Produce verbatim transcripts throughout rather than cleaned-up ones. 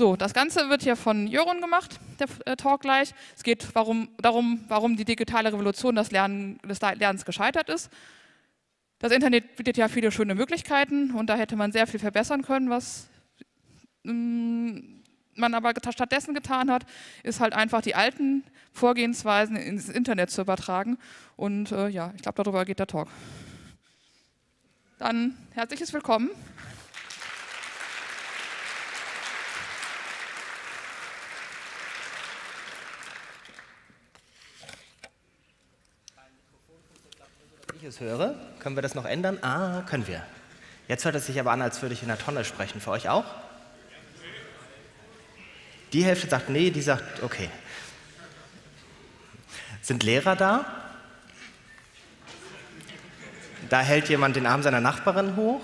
So, das Ganze wird hier von Jörun gemacht, der äh, Talk gleich. Es geht warum, darum, warum die digitale Revolution des, Lernen, des Lernens gescheitert ist. Das Internet bietet ja viele schöne Möglichkeiten und da hätte man sehr viel verbessern können. Was ähm, man aber stattdessen getan hat, ist halt einfach die alten Vorgehensweisen ins Internet zu übertragen. Und äh, ja, ich glaube, darüber geht der Talk. Dann herzliches Willkommen. Ich es höre, können wir das noch ändern? Ah, können wir. Jetzt hört es sich aber an, als würde ich in der Tonne sprechen. Für euch auch? Die Hälfte sagt nee, die sagt okay. Sind Lehrer da? Da hält jemand den Arm seiner Nachbarin hoch.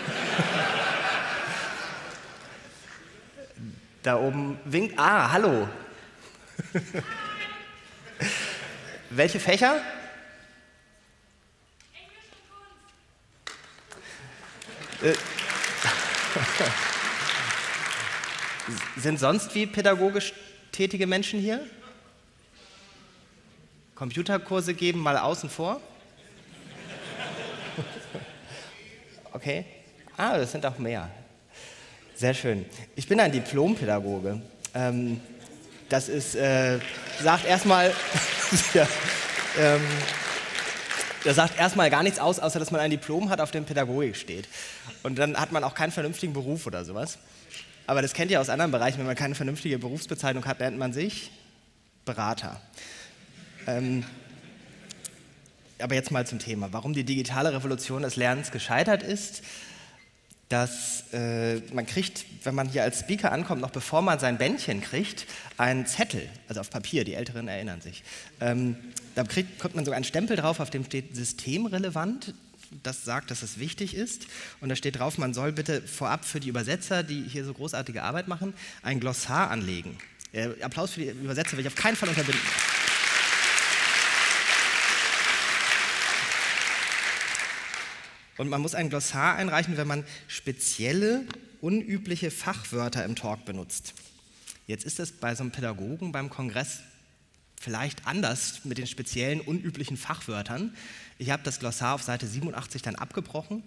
Da oben winkt. Ah, hallo. Welche Fächer? Äh, sind sonst wie pädagogisch tätige Menschen hier? Computerkurse geben mal außen vor? Okay. Ah, das sind auch mehr. Sehr schön. Ich bin ein Diplompädagoge. Ähm, das ist, äh, sagt erstmal, ja, ähm, das sagt erstmal gar nichts aus, außer dass man ein Diplom hat, auf dem Pädagogik steht. Und dann hat man auch keinen vernünftigen Beruf oder sowas. Aber das kennt ihr aus anderen Bereichen, wenn man keine vernünftige Berufsbezeichnung hat, nennt man sich Berater. Ähm, aber jetzt mal zum Thema, warum die digitale Revolution des Lernens gescheitert ist. Dass äh, man kriegt, wenn man hier als Speaker ankommt, noch bevor man sein Bändchen kriegt, einen Zettel, also auf Papier, die Älteren erinnern sich. Ähm, da kriegt, kommt man sogar einen Stempel drauf, auf dem steht systemrelevant. Das sagt, dass es wichtig ist. Und da steht drauf, man soll bitte vorab für die Übersetzer, die hier so großartige Arbeit machen, ein Glossar anlegen. Äh, Applaus für die Übersetzer will ich auf keinen Fall unterbinden. Und man muss ein Glossar einreichen, wenn man spezielle, unübliche Fachwörter im Talk benutzt. Jetzt ist es bei so einem Pädagogen beim Kongress vielleicht anders mit den speziellen, unüblichen Fachwörtern. Ich habe das Glossar auf Seite siebenundachtzig dann abgebrochen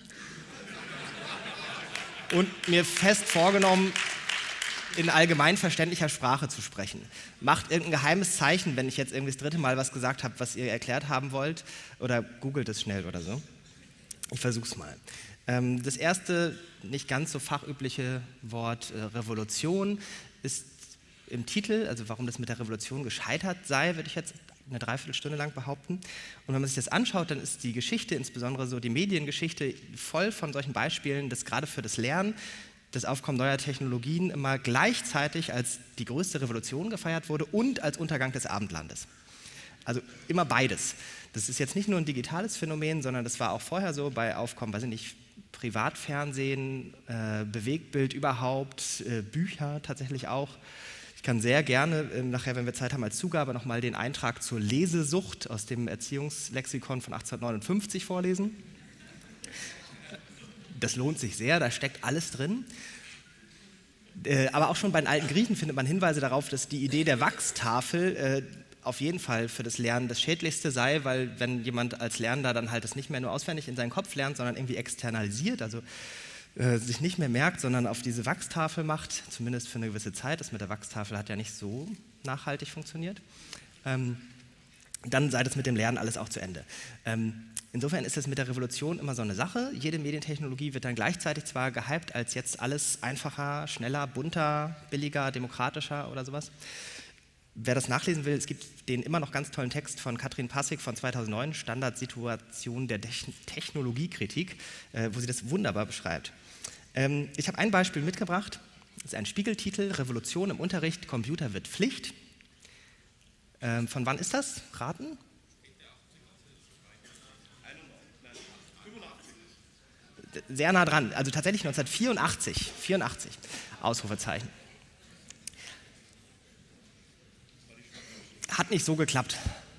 und mir fest vorgenommen, in allgemein verständlicher Sprache zu sprechen. Macht irgendein geheimes Zeichen, wenn ich jetzt irgendwie das dritte Mal was gesagt habe, was ihr erklärt haben wollt, oder googelt es schnell oder so. Ich versuche es mal. Ähm, das erste, nicht ganz so fachübliche Wort äh, Revolution ist im Titel, also warum das mit der Revolution gescheitert sei, würde ich jetzt eine Dreiviertelstunde lang behaupten. Und wenn man sich das anschaut, dann ist die Geschichte, insbesondere so die Mediengeschichte, voll von solchen Beispielen, dass gerade für das Lernen, das Aufkommen neuer Technologien immer gleichzeitig als die größte Revolution gefeiert wurde und als Untergang des Abendlandes. Also immer beides. Das ist jetzt nicht nur ein digitales Phänomen, sondern das war auch vorher so bei Aufkommen, weiß ich nicht, Privatfernsehen, äh, Bewegtbild überhaupt, äh, Bücher tatsächlich auch. Ich kann sehr gerne, äh, nachher, wenn wir Zeit haben, als Zugabe nochmal den Eintrag zur Lesesucht aus dem Erziehungslexikon von achtzehnhundertneunundfünfzig vorlesen. Das lohnt sich sehr, da steckt alles drin. Äh, aber auch schon bei den alten Griechen findet man Hinweise darauf, dass die Idee der Wachstafel äh, auf jeden Fall für das Lernen das Schädlichste sei, weil wenn jemand als Lernender dann halt das nicht mehr nur auswendig in seinen Kopf lernt, sondern irgendwie externalisiert, also äh, sich nicht mehr merkt, sondern auf diese Wachstafel macht, zumindest für eine gewisse Zeit, das mit der Wachstafel hat ja nicht so nachhaltig funktioniert, ähm, dann sei das mit dem Lernen alles auch zu Ende. Ähm, insofern ist das mit der Revolution immer so eine Sache. Jede Medientechnologie wird dann gleichzeitig zwar gehypt als jetzt alles einfacher, schneller, bunter, billiger, demokratischer oder sowas. Wer das nachlesen will, es gibt den immer noch ganz tollen Text von Katrin Passig von zweitausendneun, Standardsituation der Technologiekritik, äh, wo sie das wunderbar beschreibt. Ähm, ich habe ein Beispiel mitgebracht, das ist ein Spiegeltitel, Revolution im Unterricht, Computer wird Pflicht. Ähm, von wann ist das? Raten? Sehr nah dran, also tatsächlich neunzehnhundertvierundachtzig, vierundachtzig, Ausrufezeichen. Hat nicht so geklappt.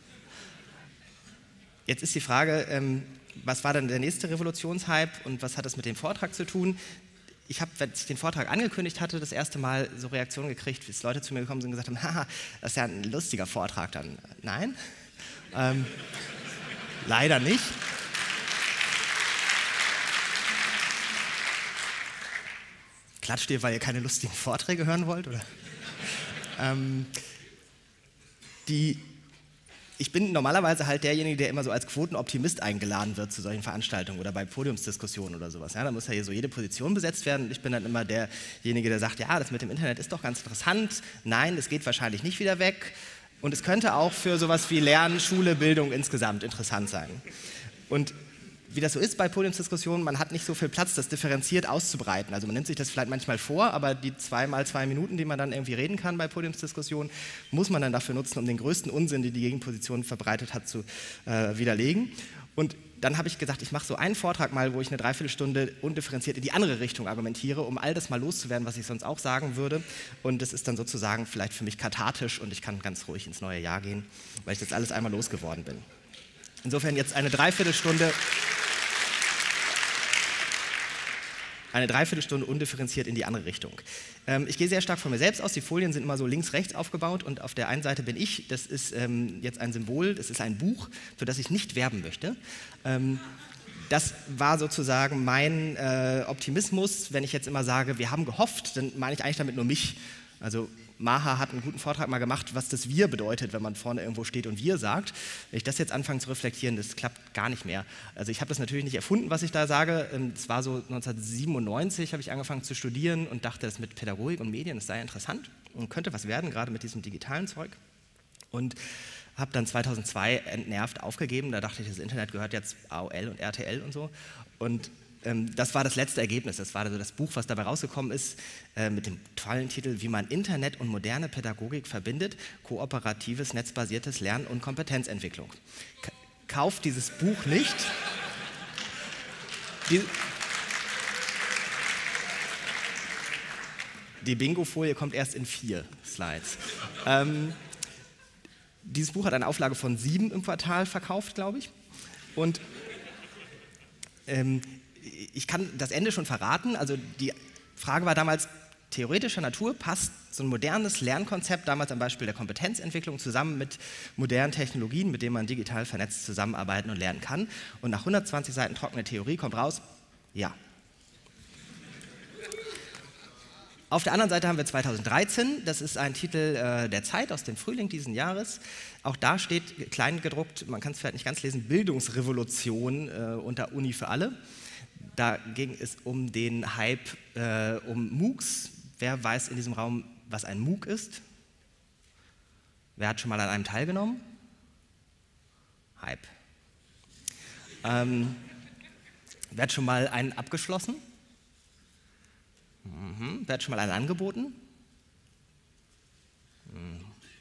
Jetzt ist die Frage, ähm, was war dann der nächste Revolutionshype und was hat das mit dem Vortrag zu tun? ich habe, als ich den Vortrag angekündigt hatte, das erste Mal so Reaktionen gekriegt, wie Leute zu mir gekommen sind und gesagt haben, haha, das ist ja ein lustiger Vortrag dann. Nein, ähm, leider nicht. Klatscht ihr, weil ihr keine lustigen Vorträge hören wollt? Oder? ähm, die, ich bin normalerweise halt derjenige, der immer so als Quotenoptimist eingeladen wird zu solchen Veranstaltungen oder bei Podiumsdiskussionen oder sowas. Ja, da muss ja hier so jede Position besetzt werden und ich bin dann immer derjenige, der sagt, ja, das mit dem Internet ist doch ganz interessant. Nein, es geht wahrscheinlich nicht wieder weg und es könnte auch für sowas wie Lernen, Schule, Bildung insgesamt interessant sein. Und wie das so ist bei Podiumsdiskussionen, man hat nicht so viel Platz, das differenziert auszubreiten. Also man nimmt sich das vielleicht manchmal vor, aber die zwei mal zwei Minuten, die man dann irgendwie reden kann bei Podiumsdiskussionen, muss man dann dafür nutzen, um den größten Unsinn, den die Gegenposition verbreitet hat, zu äh, widerlegen. Und dann habe ich gesagt, ich mache so einen Vortrag mal, wo ich eine Dreiviertelstunde undifferenziert in die andere Richtung argumentiere, um all das mal loszuwerden, was ich sonst auch sagen würde. Und das ist dann sozusagen vielleicht für mich kathartisch und ich kann ganz ruhig ins neue Jahr gehen, weil ich das alles einmal losgeworden bin. Insofern jetzt eine Dreiviertelstunde... Eine Dreiviertelstunde undifferenziert in die andere Richtung. Ähm, ich gehe sehr stark von mir selbst aus. Die Folien sind immer so links-rechts aufgebaut und auf der einen Seite bin ich. Das ist ähm, jetzt ein Symbol, das ist ein Buch, für das ich nicht werben möchte. Ähm, das war sozusagen mein äh, Optimismus. Wenn ich jetzt immer sage, wir haben gehofft, dann meine ich eigentlich damit nur mich. Also Maha hat einen guten Vortrag mal gemacht, was das Wir bedeutet, wenn man vorne irgendwo steht und Wir sagt. Wenn ich das jetzt anfange zu reflektieren, das klappt gar nicht mehr. Also ich habe das natürlich nicht erfunden, was ich da sage. Es war so neunzehnhundertsiebenundneunzig, habe ich angefangen zu studieren und dachte, das mit Pädagogik und Medien, das sei interessant und könnte was werden, gerade mit diesem digitalen Zeug. Und habe dann zweitausendzwei entnervt aufgegeben. Da dachte ich, das Internet gehört jetzt A O L und R T L und so. Und das war das letzte Ergebnis, das war also das Buch, was dabei rausgekommen ist, äh, mit dem tollen Titel Wie man Internet und moderne Pädagogik verbindet, kooperatives, netzbasiertes Lernen und Kompetenzentwicklung. K- Kauft dieses Buch nicht. Die, die Bingo-Folie kommt erst in vier Slides. Ähm, dieses Buch hat eine Auflage von sieben im Quartal verkauft, glaube ich. Und ähm, ich kann das Ende schon verraten, also die Frage war damals theoretischer Natur, passt so ein modernes Lernkonzept, damals am Beispiel der Kompetenzentwicklung, zusammen mit modernen Technologien, mit denen man digital vernetzt zusammenarbeiten und lernen kann. Und nach hundertzwanzig Seiten trockene Theorie kommt raus, ja. Auf der anderen Seite haben wir zweitausenddreizehn, das ist ein Titel äh, der Zeit aus dem Frühling diesen Jahres. Auch da steht klein gedruckt, man kann es vielleicht nicht ganz lesen, Bildungsrevolution äh, unter Uni für alle. Da ging es um den Hype äh, um MOOCs. Wer weiß in diesem Raum, was ein MOOC ist? Wer hat schon mal an einem teilgenommen? Hype. Ähm, wer hat schon mal einen abgeschlossen? Mhm. Wer hat schon mal einen angeboten? Mhm.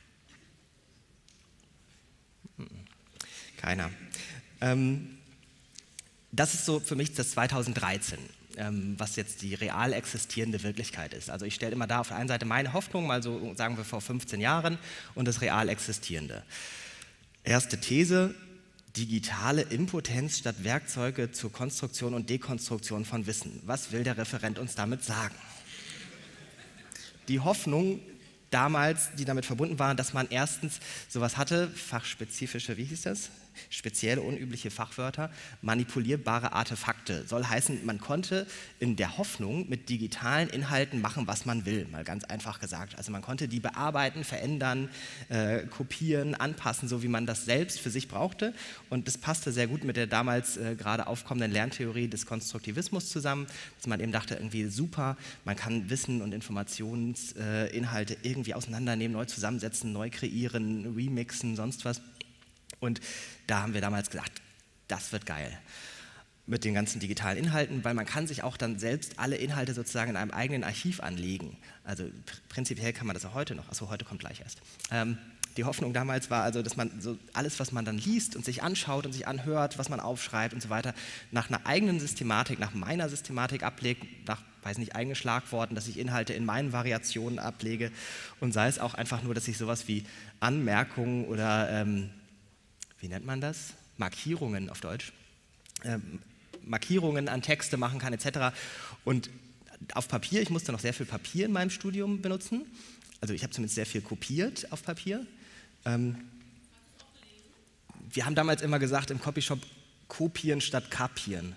Mhm. Keiner. Ähm, Das ist so für mich das zweitausenddreizehn, ähm, was jetzt die real existierende Wirklichkeit ist. Also ich stelle immer da auf der einen Seite meine Hoffnung, mal so sagen wir vor fünfzehn Jahren, und das real Existierende. Erste These, digitale Impotenz statt Werkzeuge zur Konstruktion und Dekonstruktion von Wissen. Was will der Referent uns damit sagen? Die Hoffnung damals, die damit verbunden war, dass man erstens sowas hatte, fachspezifische, wie hieß das? Spezielle, unübliche Fachwörter, manipulierbare Artefakte. Soll heißen, man konnte in der Hoffnung mit digitalen Inhalten machen, was man will, mal ganz einfach gesagt. Also man konnte die bearbeiten, verändern, äh, kopieren, anpassen, so wie man das selbst für sich brauchte. Und das passte sehr gut mit der damals äh, gerade aufkommenden Lerntheorie des Konstruktivismus zusammen, dass man eben dachte, irgendwie super, man kann Wissen und Informationsinhalte äh, irgendwie auseinandernehmen, neu zusammensetzen, neu kreieren, remixen, sonst was. Und da haben wir damals gedacht, das wird geil mit den ganzen digitalen Inhalten, weil man kann sich auch dann selbst alle Inhalte sozusagen in einem eigenen Archiv anlegen. Also pr prinzipiell kann man das auch heute noch, achso, heute kommt gleich erst. Ähm, die Hoffnung damals war also, dass man so alles, was man dann liest und sich anschaut und sich anhört, was man aufschreibt und so weiter, nach einer eigenen Systematik, nach meiner Systematik ablegt, nach, weiß nicht, eigenen Schlagworten, dass ich Inhalte in meinen Variationen ablege und sei es auch einfach nur, dass ich sowas wie Anmerkungen oder ähm, wie nennt man das? Markierungen auf Deutsch. Ähm, Markierungen an Texte machen kann et cetera. Und auf Papier, ich musste noch sehr viel Papier in meinem Studium benutzen. Also ich habe zumindest sehr viel kopiert auf Papier. Ähm, wir haben damals immer gesagt im Copyshop, kopieren statt kapieren.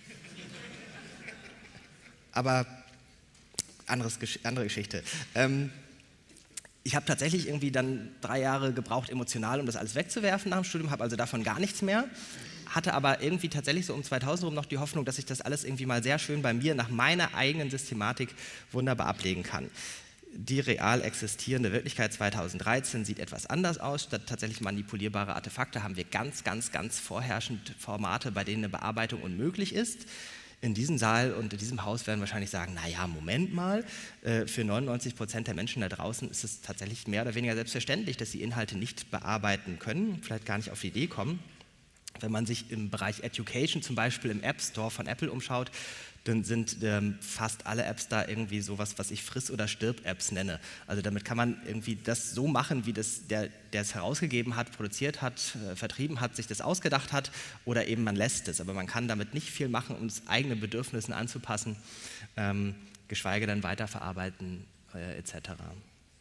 Aber anderes, andere Geschichte. Ähm, ich habe tatsächlich irgendwie dann drei Jahre gebraucht, emotional, um das alles wegzuwerfen nach dem Studium, habe also davon gar nichts mehr. Hatte aber irgendwie tatsächlich so um zweitausend rum noch die Hoffnung, dass ich das alles irgendwie mal sehr schön bei mir nach meiner eigenen Systematik wunderbar ablegen kann. Die real existierende Wirklichkeit zweitausenddreizehn sieht etwas anders aus. Statt tatsächlich manipulierbare Artefakte haben wir ganz, ganz, ganz vorherrschend Formate, bei denen eine Bearbeitung unmöglich ist. In diesem Saal und in diesem Haus werden wahrscheinlich sagen, naja, Moment mal, für neunundneunzig Prozent der Menschen da draußen ist es tatsächlich mehr oder weniger selbstverständlich, dass sie Inhalte nicht bearbeiten können, vielleicht gar nicht auf die Idee kommen. Wenn man sich im Bereich Education zum Beispiel im App Store von Apple umschaut, dann sind ähm, fast alle Apps da irgendwie sowas, was ich Friss- oder Stirb-Apps nenne. Also damit kann man irgendwie das so machen, wie das der, der es herausgegeben hat, produziert hat, äh, vertrieben hat, sich das ausgedacht hat, oder eben man lässt es. Aber man kann damit nicht viel machen, um es eigenen Bedürfnissen anzupassen, ähm, geschweige denn weiterverarbeiten äh, et cetera.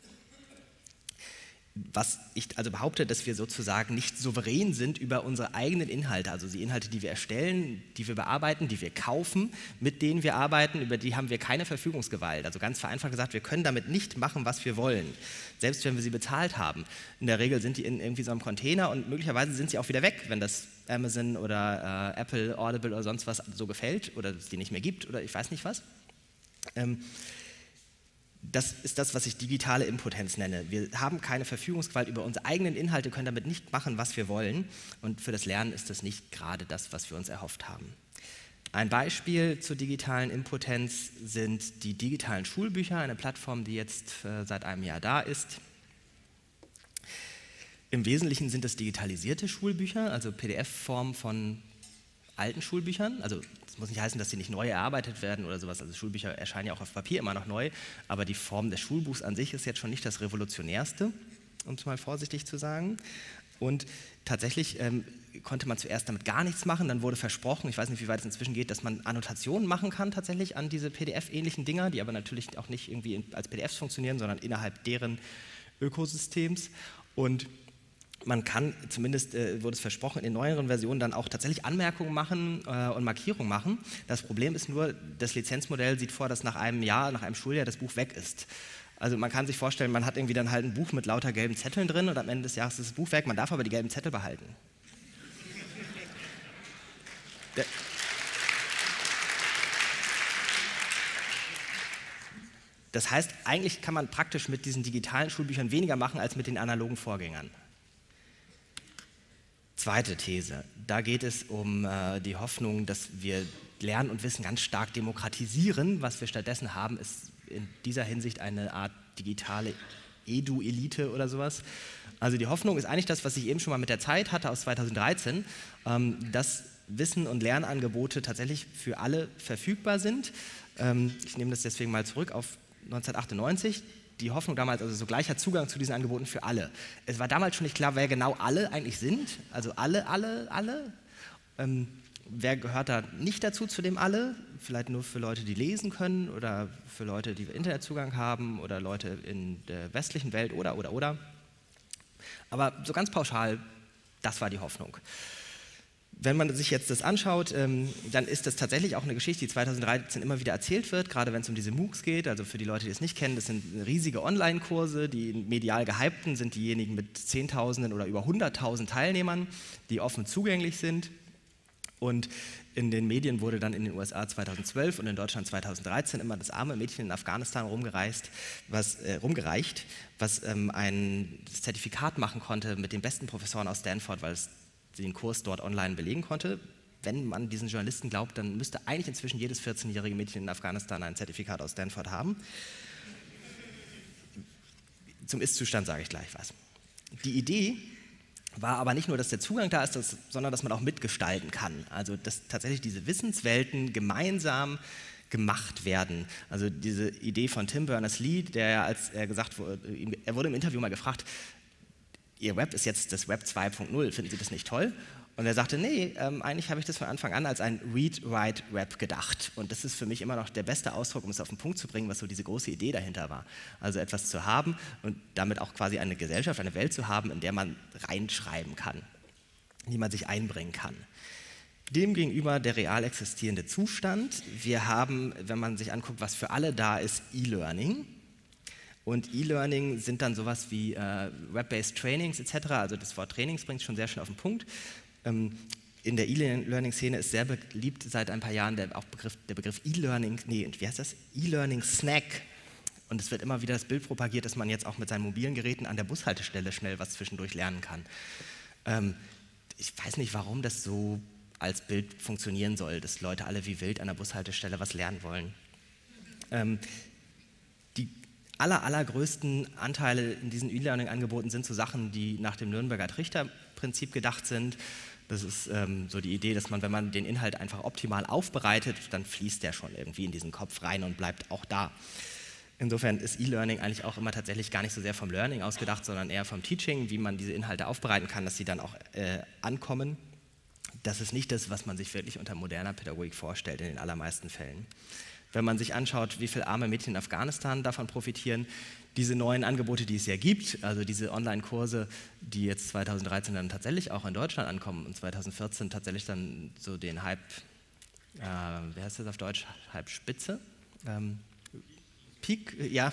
Was ich also behaupte, dass wir sozusagen nicht souverän sind über unsere eigenen Inhalte, also die Inhalte, die wir erstellen, die wir bearbeiten, die wir kaufen, mit denen wir arbeiten, über die haben wir keine Verfügungsgewalt. Also ganz vereinfacht gesagt, wir können damit nicht machen, was wir wollen, selbst wenn wir sie bezahlt haben. In der Regel sind die in irgendwie so einem Container und möglicherweise sind sie auch wieder weg, wenn das Amazon oder äh, Apple, Audible oder sonst was so gefällt oder es die nicht mehr gibt oder ich weiß nicht was. Ähm, Das ist das, was ich digitale Impotenz nenne. Wir haben keine Verfügungsgewalt über unsere eigenen Inhalte, können damit nicht machen, was wir wollen. Und für das Lernen ist das nicht gerade das, was wir uns erhofft haben. Ein Beispiel zur digitalen Impotenz sind die digitalen Schulbücher, eine Plattform, die jetzt äh, seit einem Jahr da ist. Im Wesentlichen sind es digitalisierte Schulbücher, also P D F-Form von alten Schulbüchern. Also das muss nicht heißen, dass sie nicht neu erarbeitet werden oder sowas. Also Schulbücher erscheinen ja auch auf Papier immer noch neu, aber die Form des Schulbuchs an sich ist jetzt schon nicht das Revolutionärste, um es mal vorsichtig zu sagen. Und tatsächlich ähm, konnte man zuerst damit gar nichts machen, dann wurde versprochen, ich weiß nicht, wie weit es inzwischen geht, dass man Annotationen machen kann tatsächlich an diese P D F-ähnlichen Dinger, die aber natürlich auch nicht irgendwie als P D Fs funktionieren, sondern innerhalb deren Ökosystems. Und man kann, zumindest äh, wurde es versprochen, in den neueren Versionen dann auch tatsächlich Anmerkungen machen äh, und Markierungen machen. Das Problem ist nur, das Lizenzmodell sieht vor, dass nach einem Jahr, nach einem Schuljahr das Buch weg ist. Also man kann sich vorstellen, man hat irgendwie dann halt ein Buch mit lauter gelben Zetteln drin und am Ende des Jahres ist das Buch weg, man darf aber die gelben Zettel behalten. Der Das heißt, eigentlich kann man praktisch mit diesen digitalen Schulbüchern weniger machen als mit den analogen Vorgängern. Zweite These, da geht es um äh, die Hoffnung, dass wir Lernen und Wissen ganz stark demokratisieren. Was wir stattdessen haben, ist in dieser Hinsicht eine Art digitale Edu-Elite oder sowas. Also die Hoffnung ist eigentlich das, was ich eben schon mal mit der Zeit hatte aus zweitausenddreizehn, ähm, dass Wissen und Lernangebote tatsächlich für alle verfügbar sind. Ähm, ich nehme das deswegen mal zurück auf neunzehnhundertachtundneunzig. Die Hoffnung damals, also so gleicher Zugang zu diesen Angeboten für alle. Es war damals schon nicht klar, wer genau alle eigentlich sind, also alle, alle, alle. Ähm, wer gehört da nicht dazu, zu dem alle? Vielleicht nur für Leute, die lesen können oder für Leute, die Internetzugang haben oder Leute in der westlichen Welt oder, oder, oder. Aber so ganz pauschal, das war die Hoffnung. Wenn man sich jetzt das anschaut, ähm, dann ist das tatsächlich auch eine Geschichte, die zweitausenddreizehn immer wieder erzählt wird, gerade wenn es um diese MOOCs geht. Also für die Leute, die es nicht kennen, das sind riesige Online-Kurse, die medial gehypten sind diejenigen mit Zehntausenden oder über hunderttausend Teilnehmern, die offen zugänglich sind. Und in den Medien wurde dann in den U S A zweitausendzwölf und in Deutschland zweitausenddreizehn immer das arme Mädchen in Afghanistan rumgereist, was, äh, rumgereicht, was ähm, ein Zertifikat machen konnte mit den besten Professoren aus Stanford, weil es den Kurs dort online belegen konnte. Wenn man diesen Journalisten glaubt, dann müsste eigentlich inzwischen jedes vierzehnjährige Mädchen in Afghanistan ein Zertifikat aus Stanford haben. Zum Ist-Zustand sage ich gleich was. Die Idee war aber nicht nur, dass der Zugang da ist, dass, sondern dass man auch mitgestalten kann. Also dass tatsächlich diese Wissenswelten gemeinsam gemacht werden. Also diese Idee von Tim Berners-Lee, der ja, als er gesagt wurde, er wurde im Interview mal gefragt, Ihr Web ist jetzt das Web zwei Punkt null, finden Sie das nicht toll? Und er sagte, nee, ähm, eigentlich habe ich das von Anfang an als ein Read-Write-Rap gedacht. Und das ist für mich immer noch der beste Ausdruck, um es auf den Punkt zu bringen, was so diese große Idee dahinter war. Also etwas zu haben und damit auch quasi eine Gesellschaft, eine Welt zu haben, in der man reinschreiben kann, in die man sich einbringen kann. Demgegenüber der real existierende Zustand. Wir haben, wenn man sich anguckt, was für alle da ist, E-Learning. Und E-Learning sind dann sowas wie äh, Web-based Trainings et cetera. Also das Wort Trainings bringt schon sehr schön auf den Punkt. Ähm, in der E-Learning-Szene ist sehr beliebt seit ein paar Jahren der, auch Begriff, der Begriff E-Learning, nee, wie heißt das? E-Learning-Snack. Und es wird immer wieder das Bild propagiert, dass man jetzt auch mit seinen mobilen Geräten an der Bushaltestelle schnell was zwischendurch lernen kann. Ähm, ich weiß nicht, warum das so als Bild funktionieren soll, dass Leute alle wie wild an der Bushaltestelle was lernen wollen. Ähm, die aller, allergrößten Anteile in diesen E-Learning-Angeboten sind so Sachen, die nach dem Nürnberger Trichter-Prinzip gedacht sind. Das ist ähm, so die Idee, dass man, wenn man den Inhalt einfach optimal aufbereitet, dann fließt der schon irgendwie in diesen Kopf rein und bleibt auch da. Insofern ist E-Learning eigentlich auch immer tatsächlich gar nicht so sehr vom Learning ausgedacht, sondern eher vom Teaching, wie man diese Inhalte aufbereiten kann, dass sie dann auch äh, ankommen. Das ist nicht das, was man sich wirklich unter moderner Pädagogik vorstellt in den allermeisten Fällen. Wenn man sich anschaut, wie viele arme Mädchen in Afghanistan davon profitieren, diese neuen Angebote, die es ja gibt, also diese Online-Kurse, die jetzt zweitausenddreizehn dann tatsächlich auch in Deutschland ankommen und zweitausendvierzehn tatsächlich dann so den Hype, äh, wie heißt das auf Deutsch, Hype Spitze? Ähm, Peak, ja,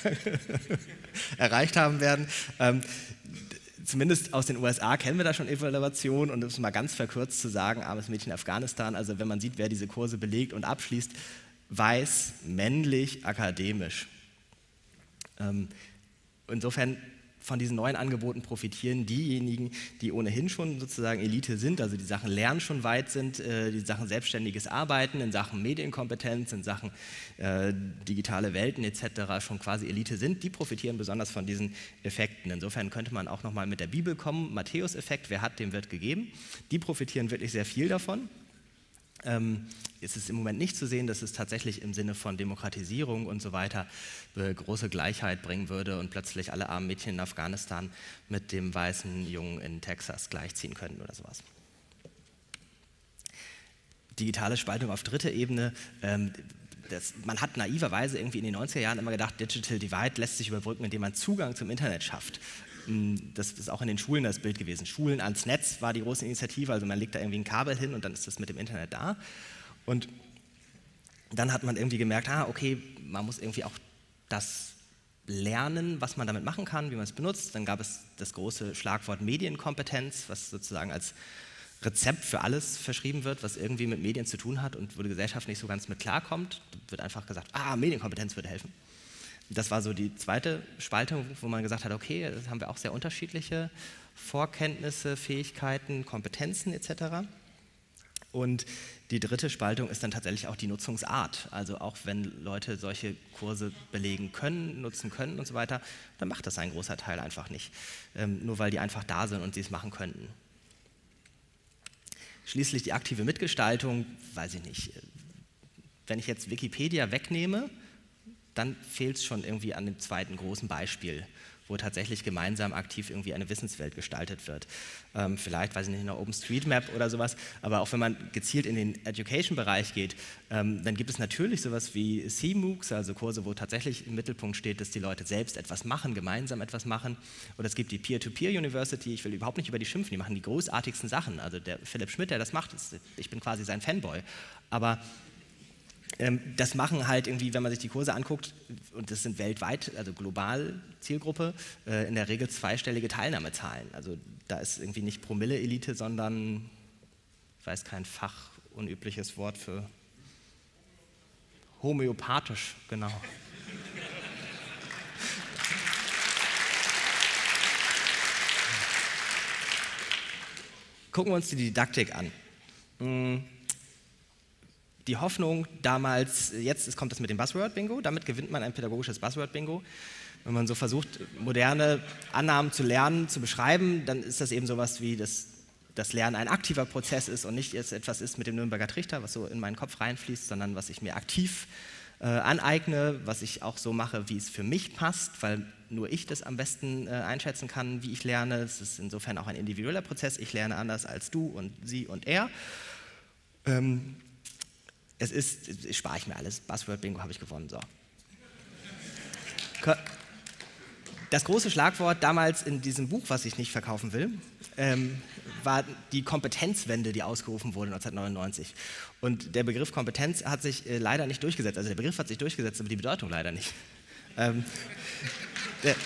erreicht haben werden. Ähm, zumindest aus den U S A kennen wir da schon Evaluationen und das ist mal ganz verkürzt zu sagen, armes Mädchen in Afghanistan, also wenn man sieht, wer diese Kurse belegt und abschließt, weiß, männlich, akademisch. Ähm, insofern von diesen neuen Angeboten profitieren diejenigen, die ohnehin schon sozusagen Elite sind, also die Sachen Lernen schon weit sind, äh, die Sachen selbstständiges Arbeiten, in Sachen Medienkompetenz, in Sachen äh, digitale Welten et cetera schon quasi Elite sind, die profitieren besonders von diesen Effekten. Insofern könnte man auch nochmal mit der Bibel kommen, Matthäus-Effekt, wer hat, dem wird gegeben. Die profitieren wirklich sehr viel davon. Ähm, es ist im Moment nicht zu sehen, dass es tatsächlich im Sinne von Demokratisierung und so weiter äh, große Gleichheit bringen würde und plötzlich alle armen Mädchen in Afghanistan mit dem weißen Jungen in Texas gleichziehen können oder sowas. Digitale Spaltung auf dritter Ebene. Ähm, das, man hat naiverweise irgendwie in den neunziger Jahren immer gedacht, Digital Divide lässt sich überbrücken, indem man Zugang zum Internet schafft. Das ist auch in den Schulen das Bild gewesen. Schulen ans Netz war die große Initiative, also man legt da irgendwie ein Kabel hin und dann ist das mit dem Internet da. Und dann hat man irgendwie gemerkt, ah, okay, man muss irgendwie auch das lernen, was man damit machen kann, wie man es benutzt. Dann gab es das große Schlagwort Medienkompetenz, was sozusagen als Rezept für alles verschrieben wird, was irgendwie mit Medien zu tun hat und wo die Gesellschaft nicht so ganz mit klarkommt. Da wird einfach gesagt, ah, Medienkompetenz würde helfen. Das war so die zweite Spaltung, wo man gesagt hat, okay, da haben wir auch sehr unterschiedliche Vorkenntnisse, Fähigkeiten, Kompetenzen et cetera. Und die dritte Spaltung ist dann tatsächlich auch die Nutzungsart. Also auch wenn Leute solche Kurse belegen können, nutzen können und so weiter, dann macht das ein großer Teil einfach nicht. Ähm, nur weil die einfach da sind und sie es machen könnten. Schließlich die aktive Mitgestaltung, weiß ich nicht. Wenn ich jetzt Wikipedia wegnehme, dann fehlt es schon irgendwie an dem zweiten großen Beispiel, wo tatsächlich gemeinsam aktiv irgendwie eine Wissenswelt gestaltet wird. Ähm, vielleicht, weiß ich nicht, eine OpenStreetMap oder sowas, aber auch wenn man gezielt in den Education-Bereich geht, ähm, dann gibt es natürlich sowas wie C MOOCs, also Kurse, wo tatsächlich im Mittelpunkt steht, dass die Leute selbst etwas machen, gemeinsam etwas machen. Oder es gibt die Peer-to-Peer-University, ich will überhaupt nicht über die schimpfen, die machen die großartigsten Sachen. Also der Philipp Schmidt, der das macht, ist, ich bin quasi sein Fanboy. Aber das machen halt irgendwie, wenn man sich die Kurse anguckt, und das sind weltweit, also global Zielgruppe, in der Regel zweistellige Teilnahmezahlen. Also da ist irgendwie nicht Promille-Elite, sondern, ich weiß kein fachunübliches Wort für homöopathisch, genau. Gucken wir uns die Didaktik an. Die Hoffnung damals, jetzt kommt das mit dem Buzzword-Bingo, damit gewinnt man ein pädagogisches Buzzword-Bingo. Wenn man so versucht, moderne Annahmen zu lernen, zu beschreiben, dann ist das eben sowas wie, dass das Lernen ein aktiver Prozess ist und nicht jetzt etwas ist mit dem Nürnberger Trichter, was so in meinen Kopf reinfließt, sondern was ich mir aktiv äh, aneigne, was ich auch so mache, wie es für mich passt, weil nur ich das am besten äh, einschätzen kann, wie ich lerne. Es ist insofern auch ein individueller Prozess. Ich lerne anders als du und sie und er. Ähm, es ist, spare ich mir alles. Buzzword-Bingo habe ich gewonnen. So. Das große Schlagwort damals in diesem Buch, was ich nicht verkaufen will, ähm, war die Kompetenzwende, die ausgerufen wurde neunzehnhundertneunundneunzig. Und der Begriff Kompetenz hat sich äh, leider nicht durchgesetzt. Also der Begriff hat sich durchgesetzt, aber die Bedeutung leider nicht. Ähm, der,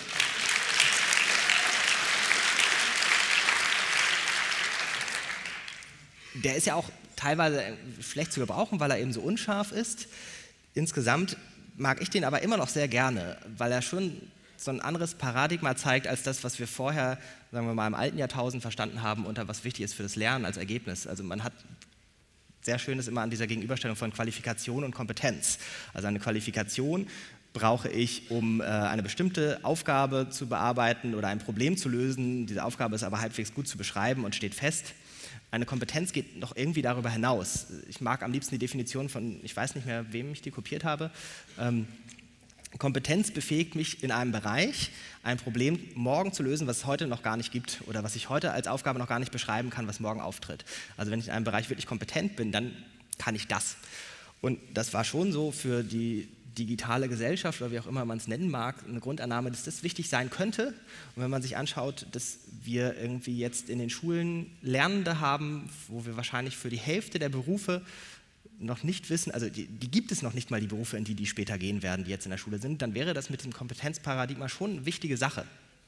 der ist ja auch teilweise schlecht zu gebrauchen, weil er eben so unscharf ist. Insgesamt mag ich den aber immer noch sehr gerne, weil er schon so ein anderes Paradigma zeigt, als das, was wir vorher, sagen wir mal, im alten Jahrtausend verstanden haben, unter was wichtig ist für das Lernen als Ergebnis. Also man hat sehr Schönes immer an dieser Gegenüberstellung von Qualifikation und Kompetenz. Also eine Qualifikation brauche ich, um äh, eine bestimmte Aufgabe zu bearbeiten oder ein Problem zu lösen. Diese Aufgabe ist aber halbwegs gut zu beschreiben und steht fest. Eine Kompetenz geht noch irgendwie darüber hinaus. Ich mag am liebsten die Definition von, ich weiß nicht mehr, wem ich die kopiert habe. Ähm, Kompetenz befähigt mich in einem Bereich, ein Problem morgen zu lösen, was es heute noch gar nicht gibt oder was ich heute als Aufgabe noch gar nicht beschreiben kann, was morgen auftritt. Also wenn ich in einem Bereich wirklich kompetent bin, dann kann ich das. Und das war schon so für die digitale Gesellschaft oder wie auch immer man es nennen mag, eine Grundannahme, dass das wichtig sein könnte. Und wenn man sich anschaut, dass wir irgendwie jetzt in den Schulen Lernende haben, wo wir wahrscheinlich für die Hälfte der Berufe noch nicht wissen, also die, die gibt es noch nicht mal, die Berufe, in die die später gehen werden, die jetzt in der Schule sind, dann wäre das mit dem Kompetenzparadigma schon eine wichtige Sache.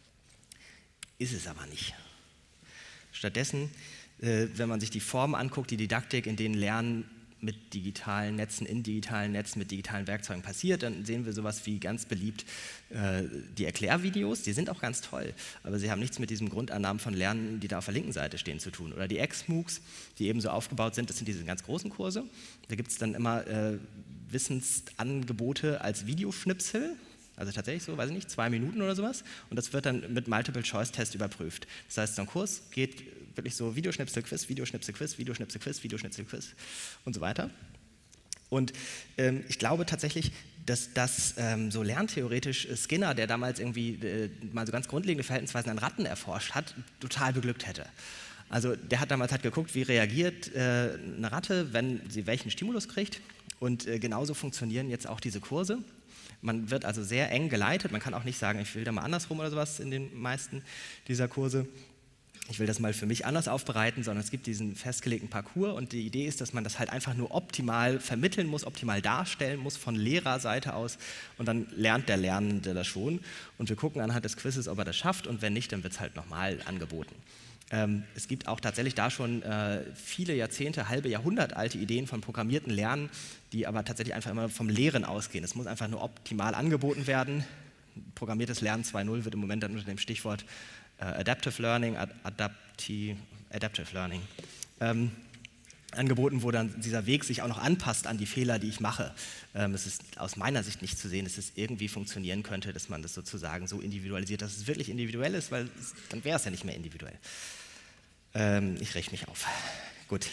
Ist es aber nicht. Stattdessen, äh, wenn man sich die Formen anguckt, die Didaktik, in denen Lernen mit digitalen Netzen, in digitalen Netzen, mit digitalen Werkzeugen passiert, dann sehen wir sowas wie ganz beliebt äh, die Erklärvideos, die sind auch ganz toll, aber sie haben nichts mit diesem Grundannahmen von Lernen, die da auf der linken Seite stehen, zu tun. Oder die X-MOOCs, die eben so aufgebaut sind, das sind diese ganz großen Kurse, da gibt es dann immer äh, Wissensangebote als Videoschnipsel, also tatsächlich so, weiß ich nicht, zwei Minuten oder sowas, und das wird dann mit Multiple-Choice-Test überprüft. Das heißt, so ein Kurs geht wirklich so Videoschnipsel-Quiz, Videoschnipsel-Quiz, Videoschnipsel-Quiz, Videoschnipsel-Quiz und so weiter. Und ähm, ich glaube tatsächlich, dass das ähm, so lerntheoretisch Skinner, der damals irgendwie äh, mal so ganz grundlegende Verhaltensweisen an Ratten erforscht hat, total beglückt hätte. Also der hat damals halt geguckt, wie reagiert äh, eine Ratte, wenn sie welchen Stimulus kriegt, und äh, genauso funktionieren jetzt auch diese Kurse. Man wird also sehr eng geleitet, man kann auch nicht sagen, ich will da mal andersrum oder sowas in den meisten dieser Kurse. Ich will das mal für mich anders aufbereiten, sondern es gibt diesen festgelegten Parcours und die Idee ist, dass man das halt einfach nur optimal vermitteln muss, optimal darstellen muss von Lehrerseite aus, und dann lernt der Lernende das schon und wir gucken anhand des Quizzes, ob er das schafft, und wenn nicht, dann wird es halt nochmal angeboten. Ähm, es gibt auch tatsächlich da schon äh, viele Jahrzehnte, halbe Jahrhundert alte Ideen von programmierten Lernen, die aber tatsächlich einfach immer vom Lehren ausgehen. Es muss einfach nur optimal angeboten werden. Programmiertes Lernen zwei Punkt null wird im Moment dann unter dem Stichwort äh, Adaptive Learning, Ad Adapti Adaptive Learning ähm, angeboten, wo dann dieser Weg sich auch noch anpasst an die Fehler, die ich mache. Ähm, es ist aus meiner Sicht nicht zu sehen, dass es irgendwie funktionieren könnte, dass man das sozusagen so individualisiert, dass es wirklich individuell ist, weil es, dann wäre es ja nicht mehr individuell. Ähm, ich räche mich auf. Gut.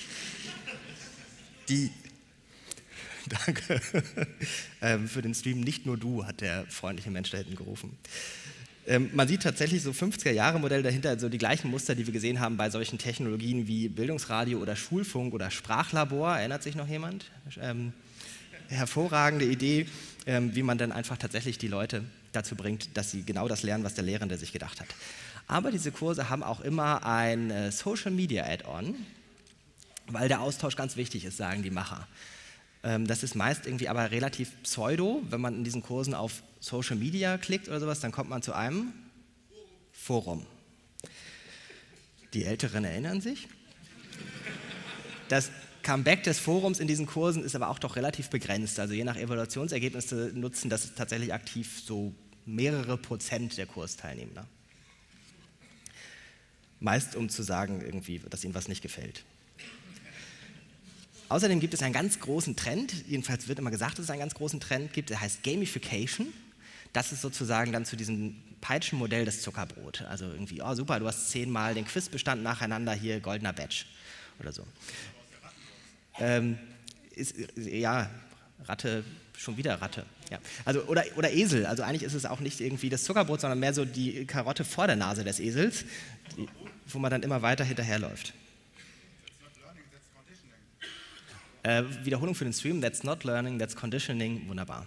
Die Danke. ähm, für den Stream nicht nur du, hat der freundliche Mensch da hinten gerufen. Ähm, man sieht tatsächlich so fünfziger-Jahre-Modell dahinter, also die gleichen Muster, die wir gesehen haben bei solchen Technologien wie Bildungsradio oder Schulfunk oder Sprachlabor. Erinnert sich noch jemand? Ähm, hervorragende Idee, ähm, wie man dann einfach tatsächlich die Leute dazu bringt, dass sie genau das lernen, was der Lehrende sich gedacht hat. Aber diese Kurse haben auch immer ein äh, Social-Media-Add-on, weil der Austausch ganz wichtig ist, sagen die Macher. Ähm, das ist meist irgendwie aber relativ pseudo. Wenn man in diesen Kursen auf Social Media klickt oder sowas, dann kommt man zu einem Forum. Die Älteren erinnern sich. Das Comeback des Forums in diesen Kursen ist aber auch doch relativ begrenzt. Also je nach Evaluationsergebnisse nutzen das tatsächlich aktiv so mehrere Prozent der Kursteilnehmer. Meist um zu sagen, irgendwie, dass ihnen was nicht gefällt. Außerdem gibt es einen ganz großen Trend, jedenfalls wird immer gesagt, dass es einen ganz großen Trend gibt, der heißt Gamification. Das ist sozusagen dann zu diesem Peitschenmodell das Zuckerbrot. Also irgendwie, oh super, du hast zehnmal den Quiz bestanden nacheinander, hier goldener Badge oder so. Ähm, ist, ja, Ratte Schon wieder Ratte. Ja. Also, oder, oder Esel. Also eigentlich ist es auch nicht irgendwie das Zuckerbrot, sondern mehr so die Karotte vor der Nase des Esels, die, wo man dann immer weiter hinterherläuft. Äh, Wiederholung für den Stream. That's not learning, that's conditioning. Wunderbar.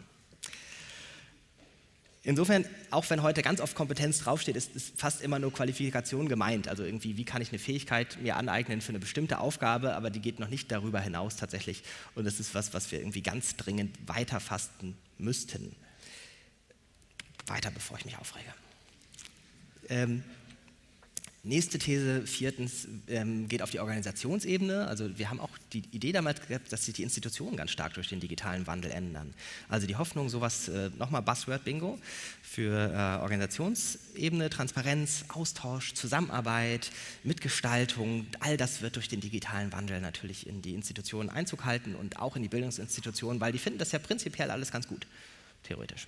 Insofern, auch wenn heute ganz oft Kompetenz draufsteht, ist, ist fast immer nur Qualifikation gemeint. Also irgendwie, wie kann ich eine Fähigkeit mir aneignen für eine bestimmte Aufgabe, aber die geht noch nicht darüber hinaus tatsächlich. Und das ist was, was wir irgendwie ganz dringend weiter fasten müssten. Weiter, bevor ich mich aufrege. Ähm, Nächste These, viertens, ähm, geht auf die Organisationsebene. Also wir haben auch die Idee damals gehabt, dass sich die Institutionen ganz stark durch den digitalen Wandel ändern. Also die Hoffnung, sowas, äh, nochmal Buzzword-Bingo, für äh, Organisationsebene, Transparenz, Austausch, Zusammenarbeit, Mitgestaltung, all das wird durch den digitalen Wandel natürlich in die Institutionen Einzug halten und auch in die Bildungsinstitutionen, weil die finden das ja prinzipiell alles ganz gut, theoretisch.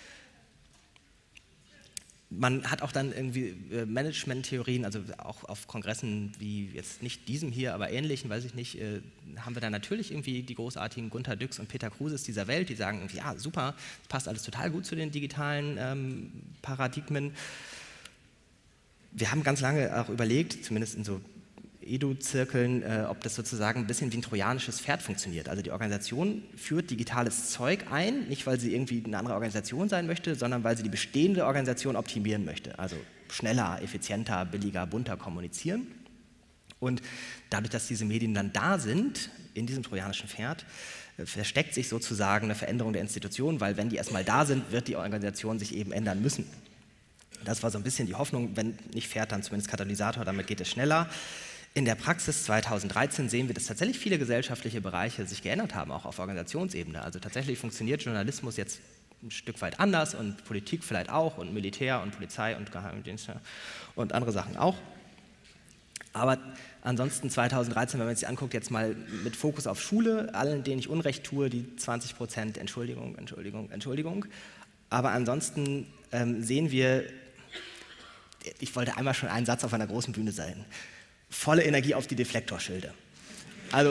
Man hat auch dann irgendwie äh, Management-Theorien, also auch auf Kongressen wie jetzt nicht diesem hier, aber ähnlichen, weiß ich nicht, äh, haben wir dann natürlich irgendwie die großartigen Gunter Düx und Peter Kruses dieser Welt, die sagen irgendwie, ja super, das passt alles total gut zu den digitalen ähm, Paradigmen. Wir haben ganz lange auch überlegt, zumindest in so Edu-Zirkeln, äh, ob das sozusagen ein bisschen wie ein trojanisches Pferd funktioniert. Also die Organisation führt digitales Zeug ein, nicht weil sie irgendwie eine andere Organisation sein möchte, sondern weil sie die bestehende Organisation optimieren möchte. Also schneller, effizienter, billiger, bunter kommunizieren. Und dadurch, dass diese Medien dann da sind, in diesem trojanischen Pferd, äh, versteckt sich sozusagen eine Veränderung der Institution, weil wenn die erstmal da sind, wird die Organisation sich eben ändern müssen. Das war so ein bisschen die Hoffnung, wenn nicht Pferd, dann zumindest Katalysator, damit geht es schneller. In der Praxis zweitausenddreizehn sehen wir, dass tatsächlich viele gesellschaftliche Bereiche sich geändert haben, auch auf Organisationsebene. Also tatsächlich funktioniert Journalismus jetzt ein Stück weit anders und Politik vielleicht auch und Militär und Polizei und Geheimdienste und andere Sachen auch. Aber ansonsten zweitausenddreizehn, wenn man sich anguckt, jetzt mal mit Fokus auf Schule, allen, denen ich Unrecht tue, die zwanzig Prozent Entschuldigung, Entschuldigung, Entschuldigung. Aber ansonsten ähm, sehen wir, ich wollte einmal schon einen Satz auf einer großen Bühne sein, volle Energie auf die Deflektorschilde. Also,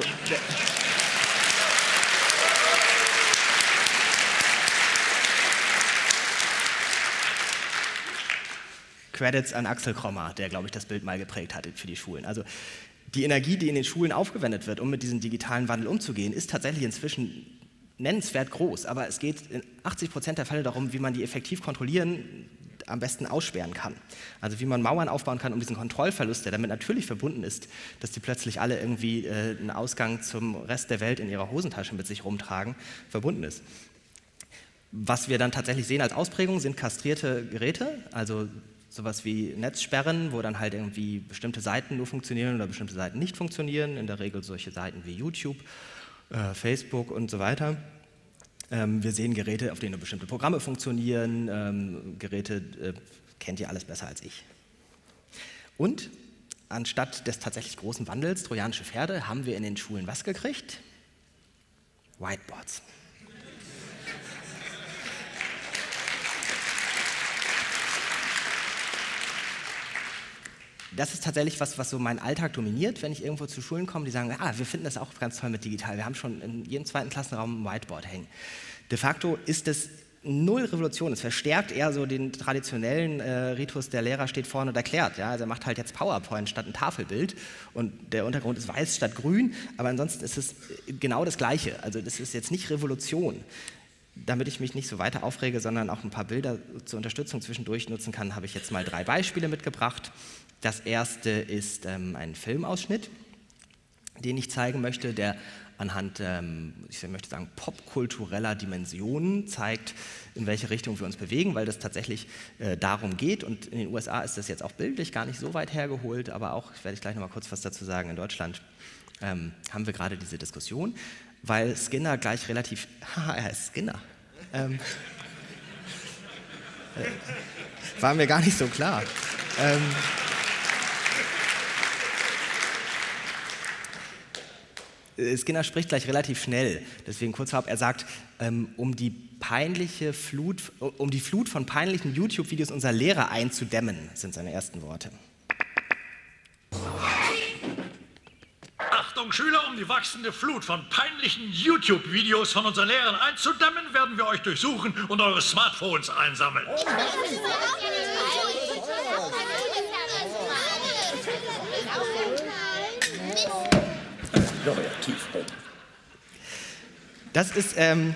Credits an Axel Krommer, der, glaube ich, das Bild mal geprägt hat für die Schulen. Also die Energie, die in den Schulen aufgewendet wird, um mit diesem digitalen Wandel umzugehen, ist tatsächlich inzwischen nennenswert groß. Aber es geht in achtzig Prozent der Fälle darum, wie man die effektiv kontrollieren, am besten aussperren kann. Also wie man Mauern aufbauen kann, um diesen Kontrollverlust, der damit natürlich verbunden ist, dass die plötzlich alle irgendwie äh, einen Ausgang zum Rest der Welt in ihrer Hosentasche mit sich rumtragen, verbunden ist. Was wir dann tatsächlich sehen als Ausprägung sind kastrierte Geräte, also sowas wie Netzsperren, wo dann halt irgendwie bestimmte Seiten nur funktionieren oder bestimmte Seiten nicht funktionieren, in der Regel solche Seiten wie YouTube, äh, Facebook und so weiter. Ähm, wir sehen Geräte, auf denen nur bestimmte Programme funktionieren, ähm, Geräte, äh, kennt ihr alles besser als ich. Und anstatt des tatsächlich großen Wandels, trojanische Pferde, haben wir in den Schulen was gekriegt? Whiteboards. Das ist tatsächlich was, was so meinen Alltag dominiert, wenn ich irgendwo zu Schulen komme, die sagen, ah, wir finden das auch ganz toll mit digital, wir haben schon in jedem zweiten Klassenraum ein Whiteboard hängen. De facto ist es null Revolution, es verstärkt eher so den traditionellen äh, Ritus, der Lehrer steht vorne und erklärt. Ja? Also er macht halt jetzt PowerPoint statt ein Tafelbild und der Untergrund ist weiß statt grün, aber ansonsten ist es genau das Gleiche. Also das ist jetzt nicht Revolution. Damit ich mich nicht so weiter aufrege, sondern auch ein paar Bilder zur Unterstützung zwischendurch nutzen kann, habe ich jetzt mal drei Beispiele mitgebracht. Das erste ist ähm, ein Filmausschnitt, den ich zeigen möchte, der anhand, ähm, ich möchte sagen, popkultureller Dimensionen zeigt, in welche Richtung wir uns bewegen, weil das tatsächlich äh, darum geht. Und in den U S A ist das jetzt auch bildlich gar nicht so weit hergeholt, aber auch, werde ich gleich noch mal kurz was dazu sagen, in Deutschland ähm, haben wir gerade diese Diskussion, weil Skinner gleich relativ, haha, er ist Skinner, ähm, äh, war mir gar nicht so klar. Ähm, Skinner spricht gleich relativ schnell, deswegen kurz vorab, er sagt, ähm, um die peinliche Flut, um die Flut von peinlichen YouTube-Videos unserer Lehrer einzudämmen, sind seine ersten Worte. Achtung Schüler, um die wachsende Flut von peinlichen YouTube-Videos von unseren Lehrern einzudämmen, werden wir euch durchsuchen und eure Smartphones einsammeln. Das ist, ähm,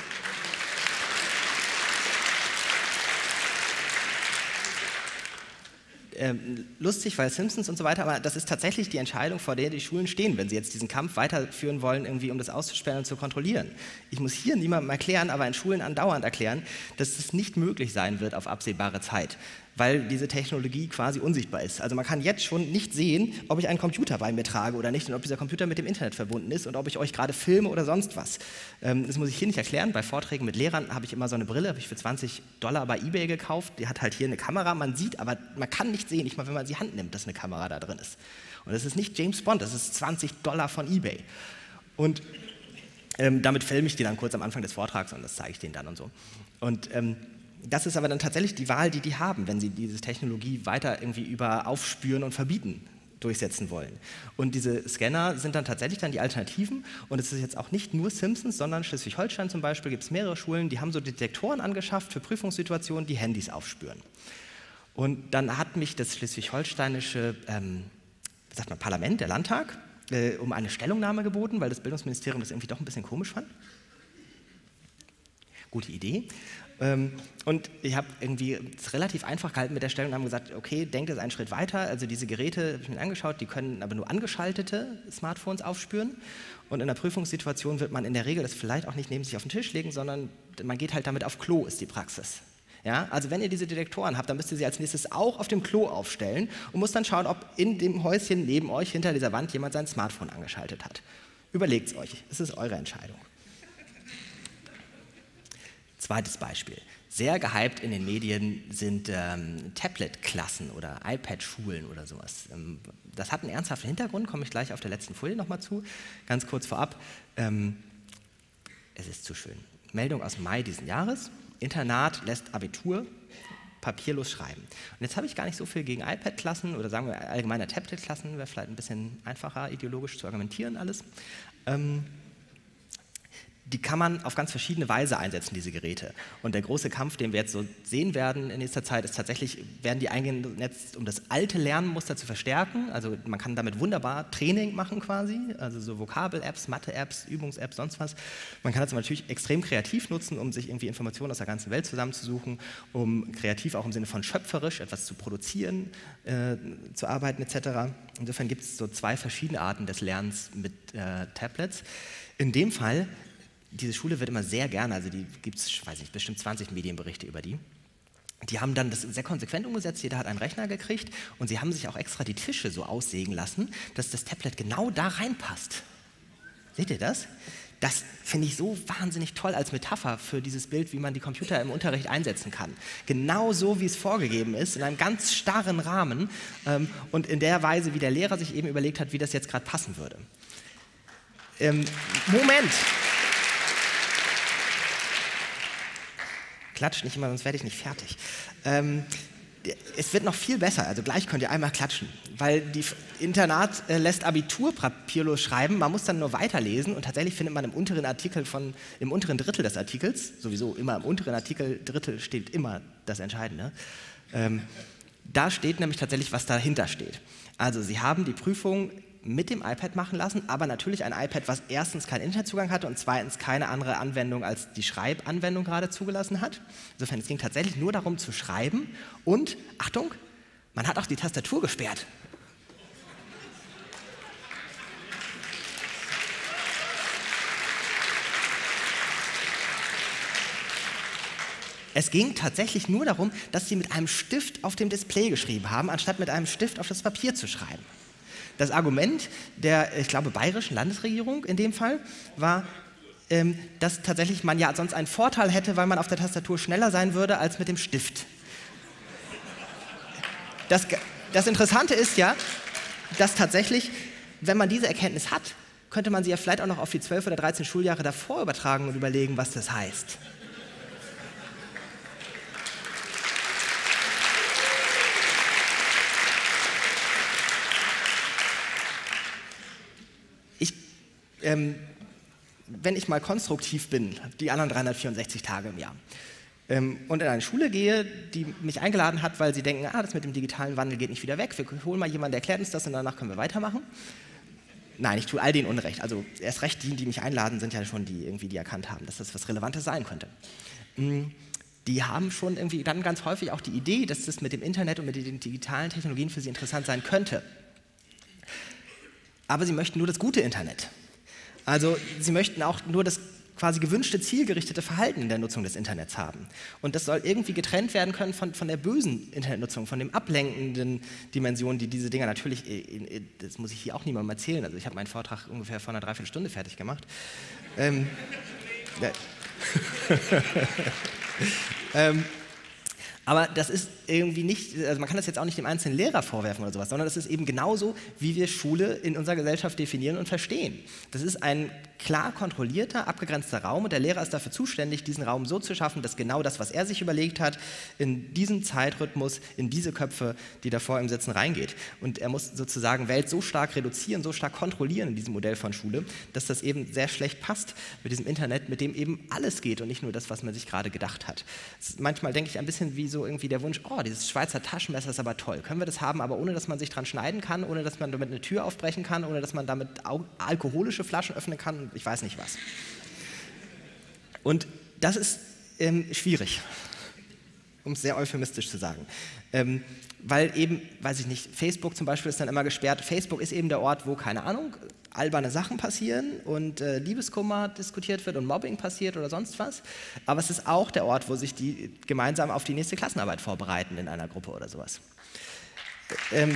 ähm, lustig, weil Simpsons und so weiter, aber das ist tatsächlich die Entscheidung, vor der die Schulen stehen, wenn sie jetzt diesen Kampf weiterführen wollen, irgendwie, um das auszusperren und zu kontrollieren. Ich muss hier niemandem erklären, aber in Schulen andauernd erklären, dass es nicht möglich sein wird auf absehbare Zeit, weil diese Technologie quasi unsichtbar ist. Also man kann jetzt schon nicht sehen, ob ich einen Computer bei mir trage oder nicht und ob dieser Computer mit dem Internet verbunden ist und ob ich euch gerade filme oder sonst was. Ähm, das muss ich hier nicht erklären. Bei Vorträgen mit Lehrern habe ich immer so eine Brille, habe ich für zwanzig Dollar bei eBay gekauft. Die hat halt hier eine Kamera, man sieht, aber man kann nicht sehen, nicht mal wenn man sie Hand nimmt, dass eine Kamera da drin ist. Und das ist nicht James Bond, das ist zwanzig Dollar von eBay. Und ähm, damit filme ich die dann kurz am Anfang des Vortrags und das zeige ich denen dann und so. Und ähm, das ist aber dann tatsächlich die Wahl, die die haben, wenn sie diese Technologie weiter irgendwie über Aufspüren und Verbieten durchsetzen wollen. Und diese Scanner sind dann tatsächlich dann die Alternativen. Und es ist jetzt auch nicht nur Simpsons, sondern Schleswig-Holstein zum Beispiel gibt es mehrere Schulen, die haben so Detektoren angeschafft für Prüfungssituationen, die Handys aufspüren. Und dann hat mich das schleswig-holsteinische ähm, wie sagt man, Parlament, der Landtag, äh, um eine Stellungnahme geboten, weil das Bildungsministerium das irgendwie doch ein bisschen komisch fand. Gute Idee. Und ich habe irgendwie es relativ einfach gehalten mit der Stellungnahme und gesagt, okay, denkt jetzt einen Schritt weiter. Also diese Geräte, habe ich mir angeschaut, die können aber nur angeschaltete Smartphones aufspüren. Und in der Prüfungssituation wird man in der Regel das vielleicht auch nicht neben sich auf den Tisch legen, sondern man geht halt damit auf Klo, ist die Praxis. Ja, also wenn ihr diese Detektoren habt, dann müsst ihr sie als nächstes auch auf dem Klo aufstellen und müsst dann schauen, ob in dem Häuschen neben euch hinter dieser Wand jemand sein Smartphone angeschaltet hat. Überlegt es euch, es ist eure Entscheidung. Zweites Beispiel. Sehr gehypt in den Medien sind ähm, Tablet-Klassen oder iPad-Schulen oder sowas. Ähm, das hat einen ernsthaften Hintergrund, komme ich gleich auf der letzten Folie nochmal zu. Ganz kurz vorab, ähm, es ist zu schön. Meldung aus Mai diesen Jahres. Internat lässt Abitur papierlos schreiben. Und jetzt habe ich gar nicht so viel gegen iPad-Klassen oder sagen wir allgemeine Tablet-Klassen, wäre vielleicht ein bisschen einfacher ideologisch zu argumentieren alles. Ähm, Die kann man auf ganz verschiedene Weise einsetzen, diese Geräte. Und der große Kampf, den wir jetzt so sehen werden in nächster Zeit, ist tatsächlich, werden die eingesetzt, um das alte Lernmuster zu verstärken. Also man kann damit wunderbar Training machen quasi, also so Vokabel-Apps, Mathe-Apps, Übungs-Apps, sonst was. Man kann das natürlich extrem kreativ nutzen, um sich irgendwie Informationen aus der ganzen Welt zusammenzusuchen, um kreativ auch im Sinne von schöpferisch etwas zu produzieren, äh, zu arbeiten et cetera. Insofern gibt es so zwei verschiedene Arten des Lernens mit äh, Tablets. In dem Fall diese Schule wird immer sehr gerne, also die gibt es, weiß ich, bestimmt zwanzig Medienberichte über die. Die haben dann das sehr konsequent umgesetzt, jeder hat einen Rechner gekriegt und sie haben sich auch extra die Tische so aussägen lassen, dass das Tablet genau da reinpasst. Seht ihr das? Das finde ich so wahnsinnig toll als Metapher für dieses Bild, wie man die Computer im Unterricht einsetzen kann. Genau so, wie es vorgegeben ist, in einem ganz starren Rahmen ähm, und in der Weise, wie der Lehrer sich eben überlegt hat, wie das jetzt gerade passen würde. Ähm, Moment! Klatscht nicht immer, sonst werde ich nicht fertig. Ähm, es wird noch viel besser, also gleich könnt ihr einmal klatschen, weil die Internat äh, lässt Abitur papierlos schreiben, man muss dann nur weiterlesen und tatsächlich findet man im unteren Artikel von, im unteren Drittel des Artikels, sowieso immer im unteren Artikel Drittel steht immer das Entscheidende, ähm, da steht nämlich tatsächlich, was dahinter steht. Also sie haben die Prüfung mit dem iPad machen lassen, aber natürlich ein iPad, was erstens keinen Internetzugang hatte und zweitens keine andere Anwendung als die Schreibanwendung gerade zugelassen hat. Insofern, es ging tatsächlich nur darum zu schreiben und, Achtung, man hat auch die Tastatur gesperrt. Es ging tatsächlich nur darum, dass sie mit einem Stift auf dem Display geschrieben haben, anstatt mit einem Stift auf das Papier zu schreiben. Das Argument der, ich glaube, bayerischen Landesregierung in dem Fall war, ähm, dass tatsächlich man ja sonst einen Vorteil hätte, weil man auf der Tastatur schneller sein würde als mit dem Stift. Das, das Interessante ist ja, dass tatsächlich, wenn man diese Erkenntnis hat, könnte man sie ja vielleicht auch noch auf die zwölf oder dreizehn Schuljahre davor übertragen und überlegen, was das heißt. ich, ähm, wenn ich mal konstruktiv bin, die anderen dreihundertvierundsechzig Tage im Jahr, ähm, und in eine Schule gehe, die mich eingeladen hat, weil sie denken, ah, das mit dem digitalen Wandel geht nicht wieder weg, wir holen mal jemanden, der erklärt uns das und danach können wir weitermachen. Nein, ich tue all denen Unrecht. Also erst recht die, die mich einladen, sind ja schon die, irgendwie, die erkannt haben, dass das was Relevantes sein könnte. Die haben schon irgendwie dann ganz häufig auch die Idee, dass das mit dem Internet und mit den digitalen Technologien für sie interessant sein könnte. Aber sie möchten nur das gute Internet. Also sie möchten auch nur das quasi gewünschte, zielgerichtete Verhalten in der Nutzung des Internets haben. Und das soll irgendwie getrennt werden können von, von der bösen Internetnutzung, von dem ablenkenden Dimensionen, die diese Dinger natürlich, das muss ich hier auch niemandem erzählen, also ich habe meinen Vortrag ungefähr vor einer Dreiviertelstunde fertig gemacht. Ähm, ja. ähm, Aber das ist irgendwie nicht, also man kann das jetzt auch nicht dem einzelnen Lehrer vorwerfen oder sowas, sondern das ist eben genauso, wie wir Schule in unserer Gesellschaft definieren und verstehen. Das ist ein klar kontrollierter, abgegrenzter Raum und der Lehrer ist dafür zuständig, diesen Raum so zu schaffen, dass genau das, was er sich überlegt hat, in diesen Zeitrhythmus, in diese Köpfe, die davor im Sitzen, reingeht. Und er muss sozusagen Welt so stark reduzieren, so stark kontrollieren in diesem Modell von Schule, dass das eben sehr schlecht passt mit diesem Internet, mit dem eben alles geht und nicht nur das, was man sich gerade gedacht hat. Manchmal denke ich ein bisschen wie so irgendwie der Wunsch, oh, dieses Schweizer Taschenmesser ist aber toll. Können wir das haben, aber ohne, dass man sich dran schneiden kann, ohne, dass man damit eine Tür aufbrechen kann, ohne, dass man damit alkoholische Flaschen öffnen kann, ich weiß nicht was. Und das ist ähm, schwierig, um es sehr euphemistisch zu sagen. Ähm, weil eben, weiß ich nicht, Facebook zum Beispiel ist dann immer gesperrt. Facebook ist eben der Ort, wo, keine Ahnung, alberne Sachen passieren und äh, Liebeskummer diskutiert wird und Mobbing passiert oder sonst was. Aber es ist auch der Ort, wo sich die gemeinsam auf die nächste Klassenarbeit vorbereiten in einer Gruppe oder sowas. Ähm,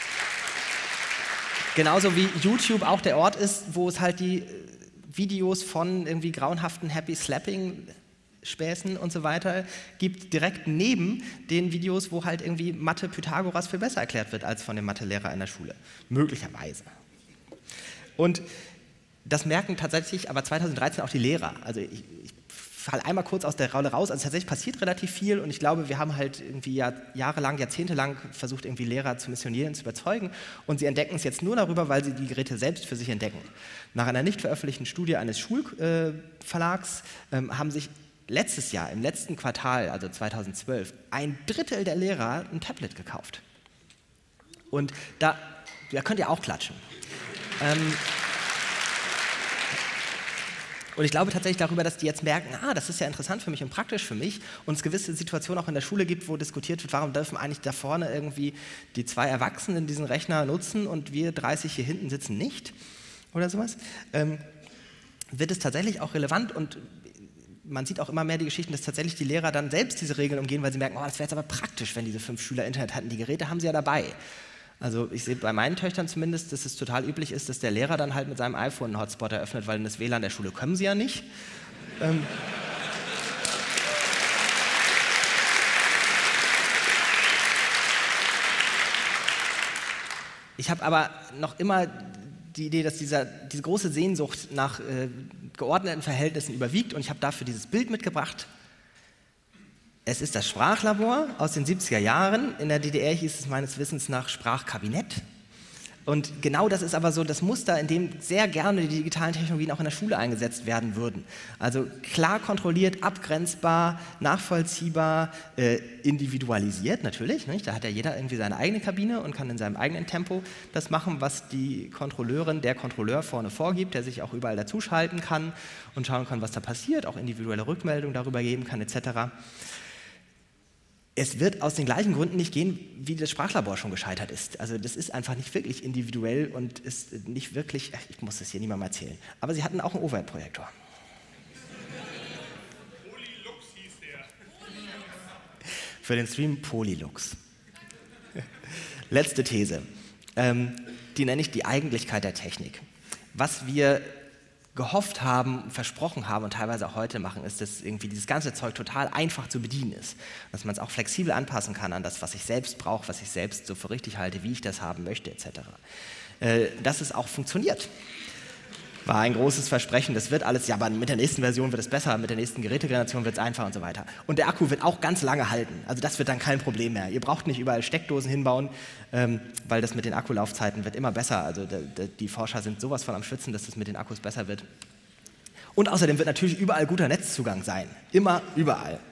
genauso wie YouTube auch der Ort ist, wo es halt die Videos von irgendwie grauenhaften Happy Slapping Späßen und so weiter gibt, direkt neben den Videos, wo halt irgendwie Mathe Pythagoras viel besser erklärt wird als von dem Mathelehrer in der Schule. Möglicherweise. Und das merken tatsächlich aber zweitausenddreizehn auch die Lehrer. Also ich, ich falle einmal kurz aus der Rolle raus. Also tatsächlich passiert relativ viel und ich glaube, wir haben halt irgendwie Jahr, jahrelang, jahrzehntelang versucht, irgendwie Lehrer zu missionieren, zu überzeugen und sie entdecken es jetzt nur darüber, weil sie die Geräte selbst für sich entdecken. Nach einer nicht veröffentlichten Studie eines Schulverlags äh, ähm, haben sich letztes Jahr, im letzten Quartal, also zweitausendzwölf, ein Drittel der Lehrer ein Tablet gekauft. Und da, da könnt ihr auch klatschen. Ähm, und ich glaube tatsächlich darüber, dass die jetzt merken, ah, das ist ja interessant für mich und praktisch für mich und es gewisse Situationen auch in der Schule gibt, wo diskutiert wird, warum dürfen eigentlich da vorne irgendwie die zwei Erwachsenen diesen Rechner nutzen und wir dreißig hier hinten sitzen nicht oder sowas, ähm, wird es tatsächlich auch relevant und man sieht auch immer mehr die Geschichten, dass tatsächlich die Lehrer dann selbst diese Regeln umgehen, weil sie merken, oh, das wäre jetzt aber praktisch, wenn diese fünf Schüler Internet hatten. Die Geräte haben sie ja dabei. Also ich sehe bei meinen Töchtern zumindest, dass es total üblich ist, dass der Lehrer dann halt mit seinem iPhone einen Hotspot eröffnet, weil in das W L A N der Schule können sie ja nicht. Ähm ich habe aber noch immer die Idee, dass dieser, diese große Sehnsucht nach äh, geordneten Verhältnissen überwiegt und ich habe dafür dieses Bild mitgebracht. Es ist das Sprachlabor aus den siebziger Jahren. In der D D R hieß es meines Wissens nach Sprachkabinett. Und genau das ist aber so das Muster, in dem sehr gerne die digitalen Technologien auch in der Schule eingesetzt werden würden. Also klar kontrolliert, abgrenzbar, nachvollziehbar, äh, individualisiert natürlich. Nicht? Da hat ja jeder irgendwie seine eigene Kabine und kann in seinem eigenen Tempo das machen, was die Kontrolleurin, der Kontrolleur vorne vorgibt, der sich auch überall dazuschalten kann und schauen kann, was da passiert, auch individuelle Rückmeldungen darüber geben kann et cetera. Es wird aus den gleichen Gründen nicht gehen, wie das Sprachlabor schon gescheitert ist. Also das ist einfach nicht wirklich individuell und ist nicht wirklich, ich muss das hier niemandem erzählen, aber sie hatten auch einen Overhead-Projektor. Polylux hieß der. Für den Stream Polylux. Letzte These, ähm, die nenne ich die Eigentlichkeit der Technik. Was wir gehofft haben, versprochen haben und teilweise auch heute machen, ist, dass irgendwie dieses ganze Zeug total einfach zu bedienen ist. Dass man es auch flexibel anpassen kann an das, was ich selbst brauche, was ich selbst so für richtig halte, wie ich das haben möchte, et cetera. Äh, dass es auch funktioniert. War ein großes Versprechen, das wird alles, ja, aber mit der nächsten Version wird es besser, mit der nächsten Gerätegeneration wird es einfacher und so weiter. Und der Akku wird auch ganz lange halten, also das wird dann kein Problem mehr. Ihr braucht nicht überall Steckdosen hinbauen, ähm, weil das mit den Akkulaufzeiten wird immer besser. Also de, de, die Forscher sind sowas von am Schwitzen, dass das mit den Akkus besser wird. Und außerdem wird natürlich überall guter Netzzugang sein, immer, überall.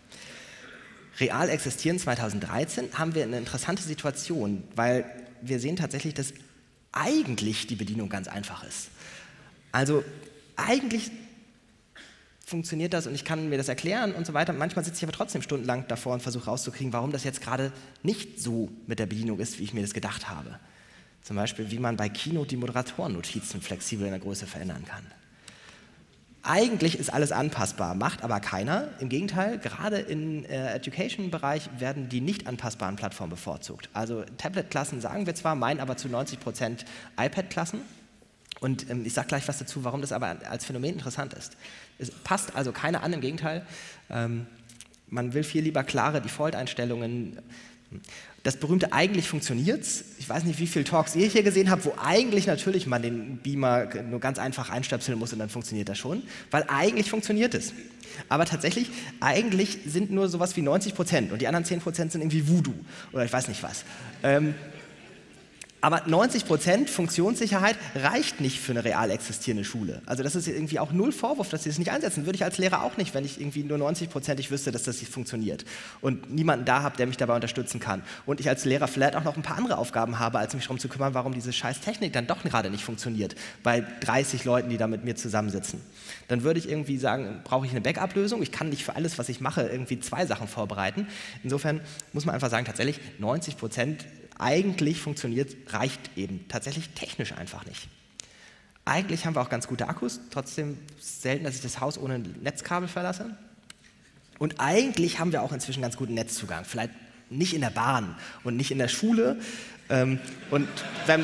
Real existieren zweitausenddreizehn haben wir eine interessante Situation, weil wir sehen tatsächlich, dass eigentlich die Bedienung ganz einfach ist. Also eigentlich funktioniert das und ich kann mir das erklären und so weiter. Manchmal sitze ich aber trotzdem stundenlang davor und versuche rauszukriegen, warum das jetzt gerade nicht so mit der Bedienung ist, wie ich mir das gedacht habe. Zum Beispiel, wie man bei Keynote die Moderatorennotizen flexibel in der Größe verändern kann. Eigentlich ist alles anpassbar, macht aber keiner. Im Gegenteil, gerade im äh, Education-Bereich werden die nicht anpassbaren Plattformen bevorzugt. Also Tablet-Klassen sagen wir zwar, meinen aber zu neunzig Prozent iPad-Klassen. Und ähm, ich sage gleich was dazu, warum das aber als Phänomen interessant ist. Es passt also keiner an, im Gegenteil. Ähm, man will viel lieber klare Default-Einstellungen. Das berühmte eigentlich funktioniert's. Ich weiß nicht, wie viele Talks ihr hier gesehen habt, wo eigentlich natürlich man den Beamer nur ganz einfach einstöpseln muss und dann funktioniert das schon, weil eigentlich funktioniert es. Aber tatsächlich, eigentlich sind nur sowas wie neunzig Prozent und die anderen zehn Prozent sind irgendwie Voodoo oder ich weiß nicht was. Ähm, Aber neunzig Prozent Funktionssicherheit reicht nicht für eine real existierende Schule. Also das ist irgendwie auch null Vorwurf, dass sie das nicht einsetzen. Würde ich als Lehrer auch nicht, wenn ich irgendwie nur neunzig Prozent ich wüsste, dass das nicht funktioniert. Und niemanden da habe, der mich dabei unterstützen kann. Und ich als Lehrer vielleicht auch noch ein paar andere Aufgaben habe, als mich darum zu kümmern, warum diese scheiß Technik dann doch gerade nicht funktioniert. Bei dreißig Leuten, die da mit mir zusammensitzen. Dann würde ich irgendwie sagen, brauche ich eine Backup-Lösung. Ich kann nicht für alles, was ich mache, irgendwie zwei Sachen vorbereiten. Insofern muss man einfach sagen, tatsächlich neunzig Prozent eigentlich funktioniert, reicht eben tatsächlich technisch einfach nicht. Eigentlich haben wir auch ganz gute Akkus, trotzdem selten, dass ich das Haus ohne Netzkabel verlasse. Und eigentlich haben wir auch inzwischen ganz guten Netzzugang, vielleicht nicht in der Bahn und nicht in der Schule. Ähm, und, wenn,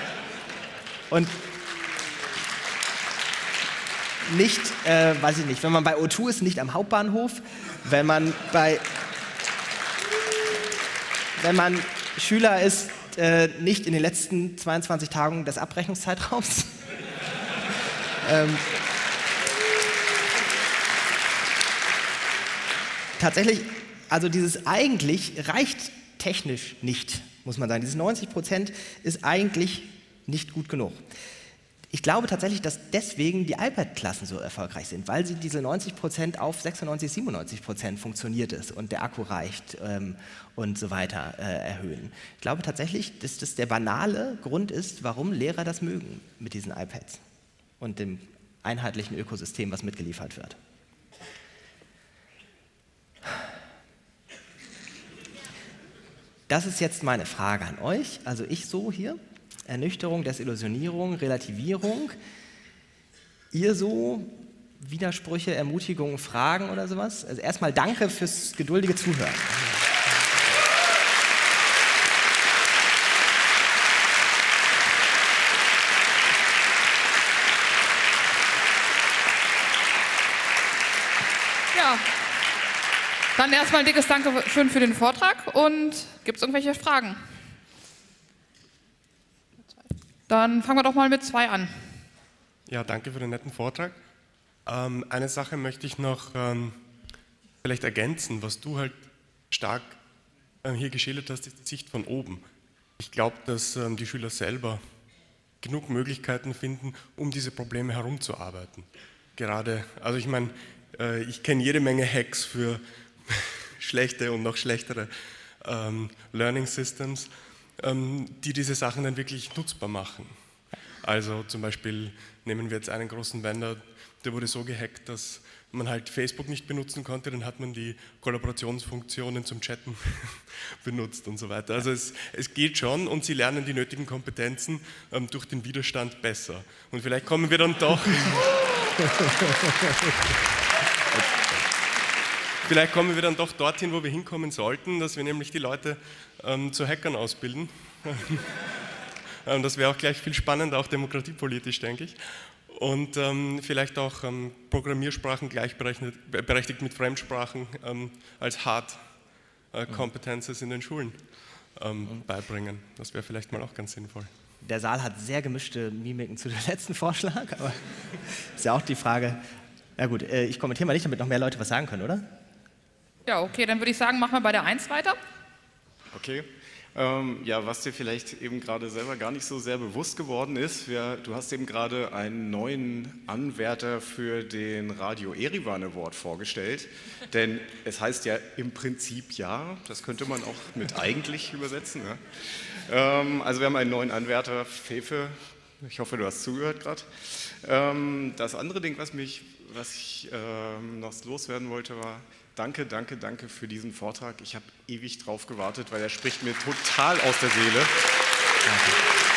und nicht, äh, weiß ich nicht, wenn man bei O zwei ist, nicht am Hauptbahnhof, wenn man bei, wenn man Schüler ist äh, nicht in den letzten zweiundzwanzig Tagen des Abrechnungszeitraums. ähm, tatsächlich, also dieses eigentlich reicht technisch nicht, muss man sagen. Dieses neunzig Prozent ist eigentlich nicht gut genug. Ich glaube tatsächlich, dass deswegen die iPad-Klassen so erfolgreich sind, weil sie diese neunzig Prozent auf sechsundneunzig, siebenundneunzig Prozent funktioniert ist und der Akku reicht ähm, und so weiter äh, erhöhen. Ich glaube tatsächlich, dass das der banale Grund ist, warum Lehrer das mögen mit diesen iPads und dem einheitlichen Ökosystem, was mitgeliefert wird. Das ist jetzt meine Frage an euch, also ich so hier. Ernüchterung, Desillusionierung, Relativierung. Ihr so Widersprüche, Ermutigungen, Fragen oder sowas? Also erstmal danke fürs geduldige Zuhören. Ja, dann erstmal ein dickes Dankeschön für den Vortrag und gibt es irgendwelche Fragen? Dann fangen wir doch mal mit zwei an. Ja, danke für den netten Vortrag. Ähm, eine Sache möchte ich noch ähm, vielleicht ergänzen, was du halt stark äh, hier geschildert hast, ist die Sicht von oben. Ich glaube, dass ähm, die Schüler selber genug Möglichkeiten finden, um diese Probleme herumzuarbeiten. Gerade, also ich meine, äh, ich kenne jede Menge Hacks für schlechte und noch schlechtere ähm, Learning Systems, die diese Sachen dann wirklich nutzbar machen. Also zum Beispiel nehmen wir jetzt einen großen Vendor, der wurde so gehackt, dass man halt Facebook nicht benutzen konnte, dann hat man die Kollaborationsfunktionen zum Chatten benutzt und so weiter. Also es, es geht schon und sie lernen die nötigen Kompetenzen ähm, durch den Widerstand besser. Und vielleicht kommen wir dann doch... Vielleicht kommen wir dann doch dorthin, wo wir hinkommen sollten, dass wir nämlich die Leute ähm, zu Hackern ausbilden. ähm, das wäre auch gleich viel spannender, auch demokratiepolitisch, denke ich. Und ähm, vielleicht auch ähm, Programmiersprachen gleichberechtigt mit Fremdsprachen ähm, als Hard äh, Competences in den Schulen ähm, beibringen. Das wäre vielleicht mal auch ganz sinnvoll. Der Saal hat sehr gemischte Mimiken zu dem letzten Vorschlag, aber ist ja auch die Frage. Na gut, äh, ich kommentiere mal nicht, damit noch mehr Leute was sagen können, oder? Ja, okay, dann würde ich sagen, machen wir bei der eins weiter. Okay. Ähm, ja, was dir vielleicht eben gerade selber gar nicht so sehr bewusst geworden ist, wir, du hast eben gerade einen neuen Anwärter für den Radio Erivan Award vorgestellt, denn es heißt ja im Prinzip ja, das könnte man auch mit eigentlich übersetzen. Ne? Ähm, also wir haben einen neuen Anwärter, Fefe, ich hoffe, du hast zugehört gerade. Ähm, das andere Ding, was, mich, was ich ähm, noch loswerden wollte, war, danke, danke, danke für diesen Vortrag. Ich habe ewig drauf gewartet, weil er spricht mir total aus der Seele. Danke.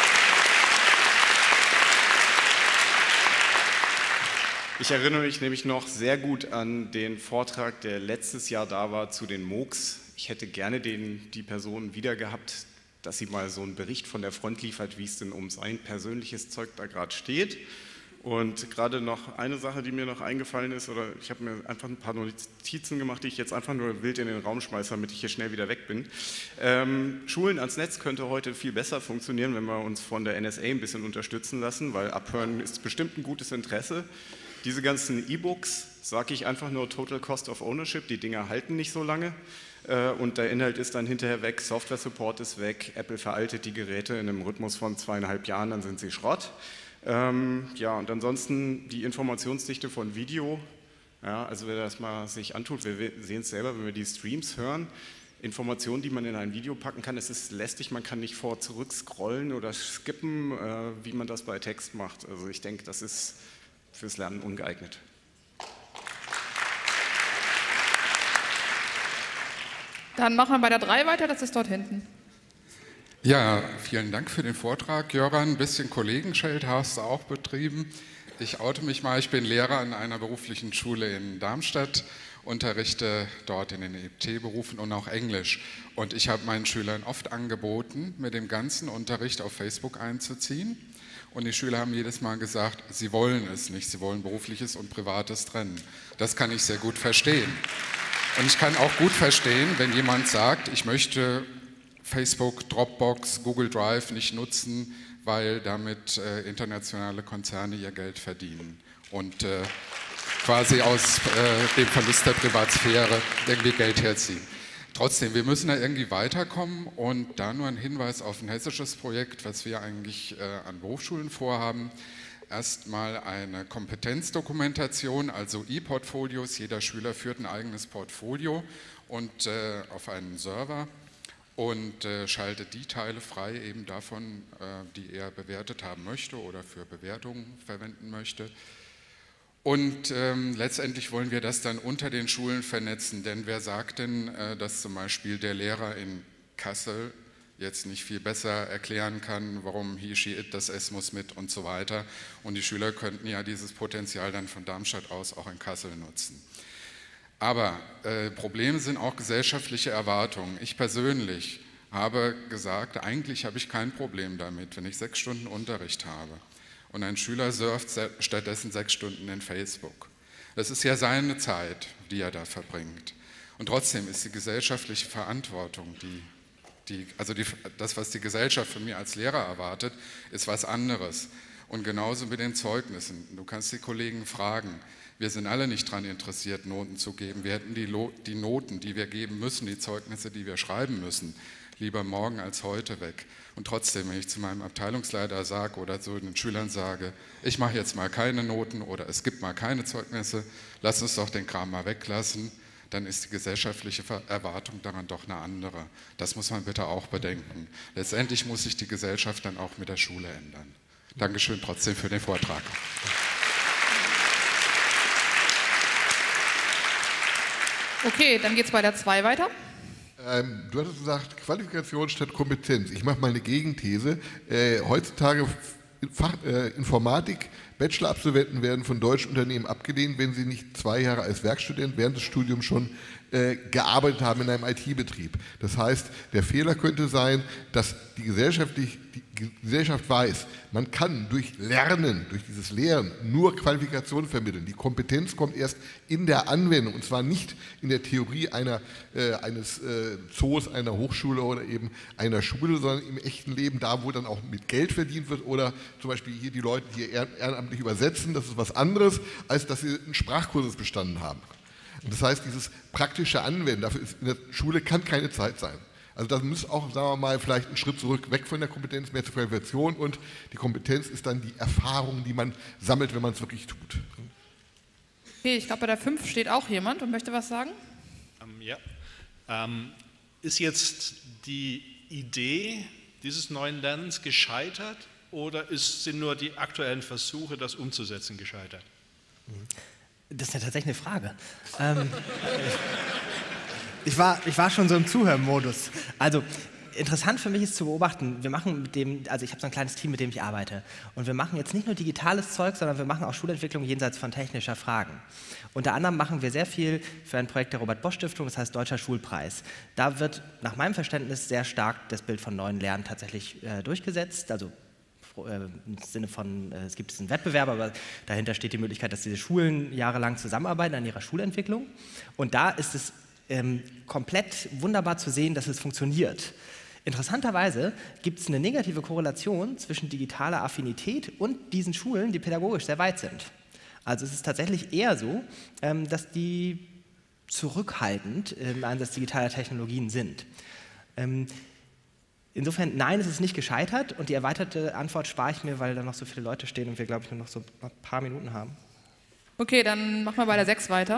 Ich erinnere mich nämlich noch sehr gut an den Vortrag, der letztes Jahr da war zu den MOOCs. Ich hätte gerne den, die Person wieder gehabt, dass sie mal so einen Bericht von der Front liefert, wie es denn um sein persönliches Zeug da gerade steht. Und gerade noch eine Sache, die mir noch eingefallen ist, oder ich habe mir einfach ein paar Notizen gemacht, die ich jetzt einfach nur wild in den Raum schmeiße, damit ich hier schnell wieder weg bin. Ähm, Schulen ans Netz könnte heute viel besser funktionieren, wenn wir uns von der N S A ein bisschen unterstützen lassen, weil Abhören ist bestimmt ein gutes Interesse. Diese ganzen E-Books, sage ich einfach nur Total Cost of Ownership, die Dinger halten nicht so lange. Äh, und der Inhalt ist dann hinterher weg, Software-Support ist weg, Apple veraltet die Geräte in einem Rhythmus von zweieinhalb Jahren, dann sind sie Schrott. Ähm, ja, und ansonsten die Informationsdichte von Video, ja, also wer das mal sich antut, wir sehen es selber, wenn wir die Streams hören, Informationen, die man in ein Video packen kann, es ist lästig, man kann nicht vor- zurück scrollen oder skippen, äh, wie man das bei Text macht. Also ich denke, das ist fürs Lernen ungeeignet. Dann machen wir bei der drei weiter, das ist dort hinten. Ja, vielen Dank für den Vortrag, Jöran. Ein bisschen Kollegenscheld hast du auch betrieben. Ich oute mich mal, ich bin Lehrer an einer beruflichen Schule in Darmstadt, unterrichte dort in den E T-Berufen und auch Englisch. Und ich habe meinen Schülern oft angeboten, mit dem ganzen Unterricht auf Facebook einzuziehen. Und die Schüler haben jedes Mal gesagt, sie wollen es nicht, sie wollen Berufliches und Privates trennen. Das kann ich sehr gut verstehen. Und ich kann auch gut verstehen, wenn jemand sagt, ich möchte Facebook, Dropbox, Google Drive nicht nutzen, weil damit äh, internationale Konzerne ihr Geld verdienen und äh, quasi aus äh, dem Verlust der Privatsphäre irgendwie Geld herziehen. Trotzdem, wir müssen da irgendwie weiterkommen und da nur ein Hinweis auf ein hessisches Projekt, was wir eigentlich äh, an Berufsschulen vorhaben. Erstmal eine Kompetenzdokumentation, also E-Portfolios. Jeder Schüler führt ein eigenes Portfolio und äh, auf einen Server und äh, schaltet die Teile frei eben davon, äh, die er bewertet haben möchte oder für Bewertungen verwenden möchte. Und ähm, letztendlich wollen wir das dann unter den Schulen vernetzen, denn wer sagt denn, äh, dass zum Beispiel der Lehrer in Kassel jetzt nicht viel besser erklären kann, warum he, she, it, das S muss mit und so weiter. Und die Schüler könnten ja dieses Potenzial dann von Darmstadt aus auch in Kassel nutzen. Aber äh, Probleme sind auch gesellschaftliche Erwartungen. Ich persönlich habe gesagt, eigentlich habe ich kein Problem damit, wenn ich sechs Stunden Unterricht habe und ein Schüler surft stattdessen sechs Stunden in Facebook. Das ist ja seine Zeit, die er da verbringt. Und trotzdem ist die gesellschaftliche Verantwortung, die, die, also die, das, was die Gesellschaft von mir als Lehrer erwartet, ist was anderes. Und genauso mit den Zeugnissen. Du kannst die Kollegen fragen, wir sind alle nicht daran interessiert, Noten zu geben. Wir hätten die, die Noten, die wir geben müssen, die Zeugnisse, die wir schreiben müssen, lieber morgen als heute weg. Und trotzdem, wenn ich zu meinem Abteilungsleiter sage oder zu den Schülern sage, ich mache jetzt mal keine Noten oder es gibt mal keine Zeugnisse, lass uns doch den Kram mal weglassen, dann ist die gesellschaftliche Erwartung daran doch eine andere. Das muss man bitte auch bedenken. Letztendlich muss sich die Gesellschaft dann auch mit der Schule ändern. Dankeschön trotzdem für den Vortrag. Okay, dann geht es bei der zwei weiter. Ähm, du hattest gesagt, Qualifikation statt Kompetenz. Ich mache mal eine Gegenthese. Äh, heutzutage Fach, äh, Informatik, Bachelor-Absolventen werden von deutschen Unternehmen abgelehnt, wenn sie nicht zwei Jahre als Werkstudent während des Studiums schon äh, gearbeitet haben in einem I T-Betrieb. Das heißt, der Fehler könnte sein, dass die gesellschaftlich, die, Gesellschaft weiß, man kann durch Lernen, durch dieses Lehren nur Qualifikation vermitteln. Die Kompetenz kommt erst in der Anwendung und zwar nicht in der Theorie einer, äh, eines äh, Zoos, einer Hochschule oder eben einer Schule, sondern im echten Leben, da wo dann auch mit Geld verdient wird oder zum Beispiel hier die Leute, die hier ehrenamtlich übersetzen, das ist was anderes, als dass sie einen Sprachkurs bestanden haben. Und das heißt, dieses praktische Anwenden, dafür ist in der Schule kann keine Zeit sein. Also das muss auch, sagen wir mal, vielleicht einen Schritt zurück, weg von der Kompetenz, mehr zur Qualifikation und die Kompetenz ist dann die Erfahrung, die man sammelt, wenn man es wirklich tut. Okay, ich glaube, bei der fünf steht auch jemand und möchte was sagen. Ähm, ja. Ähm, ist jetzt die Idee dieses neuen Lernens gescheitert oder ist, sind nur die aktuellen Versuche, das umzusetzen, gescheitert? Das ist ja tatsächlich eine Frage. Ähm, Ich war, ich war schon so im Zuhörmodus. Also interessant für mich ist zu beobachten, wir machen mit dem, also ich habe so ein kleines Team, mit dem ich arbeite und wir machen jetzt nicht nur digitales Zeug, sondern wir machen auch Schulentwicklung jenseits von technischer Fragen. Unter anderem machen wir sehr viel für ein Projekt der Robert-Bosch-Stiftung, das heißt Deutscher Schulpreis. Da wird nach meinem Verständnis sehr stark das Bild von neuen Lernen tatsächlich äh, durchgesetzt, also im Sinne von, es gibt diesen Wettbewerb, aber dahinter steht die Möglichkeit, dass diese Schulen jahrelang zusammenarbeiten an ihrer Schulentwicklung und da ist es Ähm, komplett wunderbar zu sehen, dass es funktioniert. Interessanterweise gibt es eine negative Korrelation zwischen digitaler Affinität und diesen Schulen, die pädagogisch sehr weit sind. Also es ist tatsächlich eher so, ähm, dass die zurückhaltend im Einsatz digitaler Technologien sind. Ähm, insofern, nein, es ist nicht gescheitert und die erweiterte Antwort spare ich mir, weil da noch so viele Leute stehen und wir, glaube ich, nur noch so ein paar Minuten haben. Okay, dann machen wir bei der sechs weiter.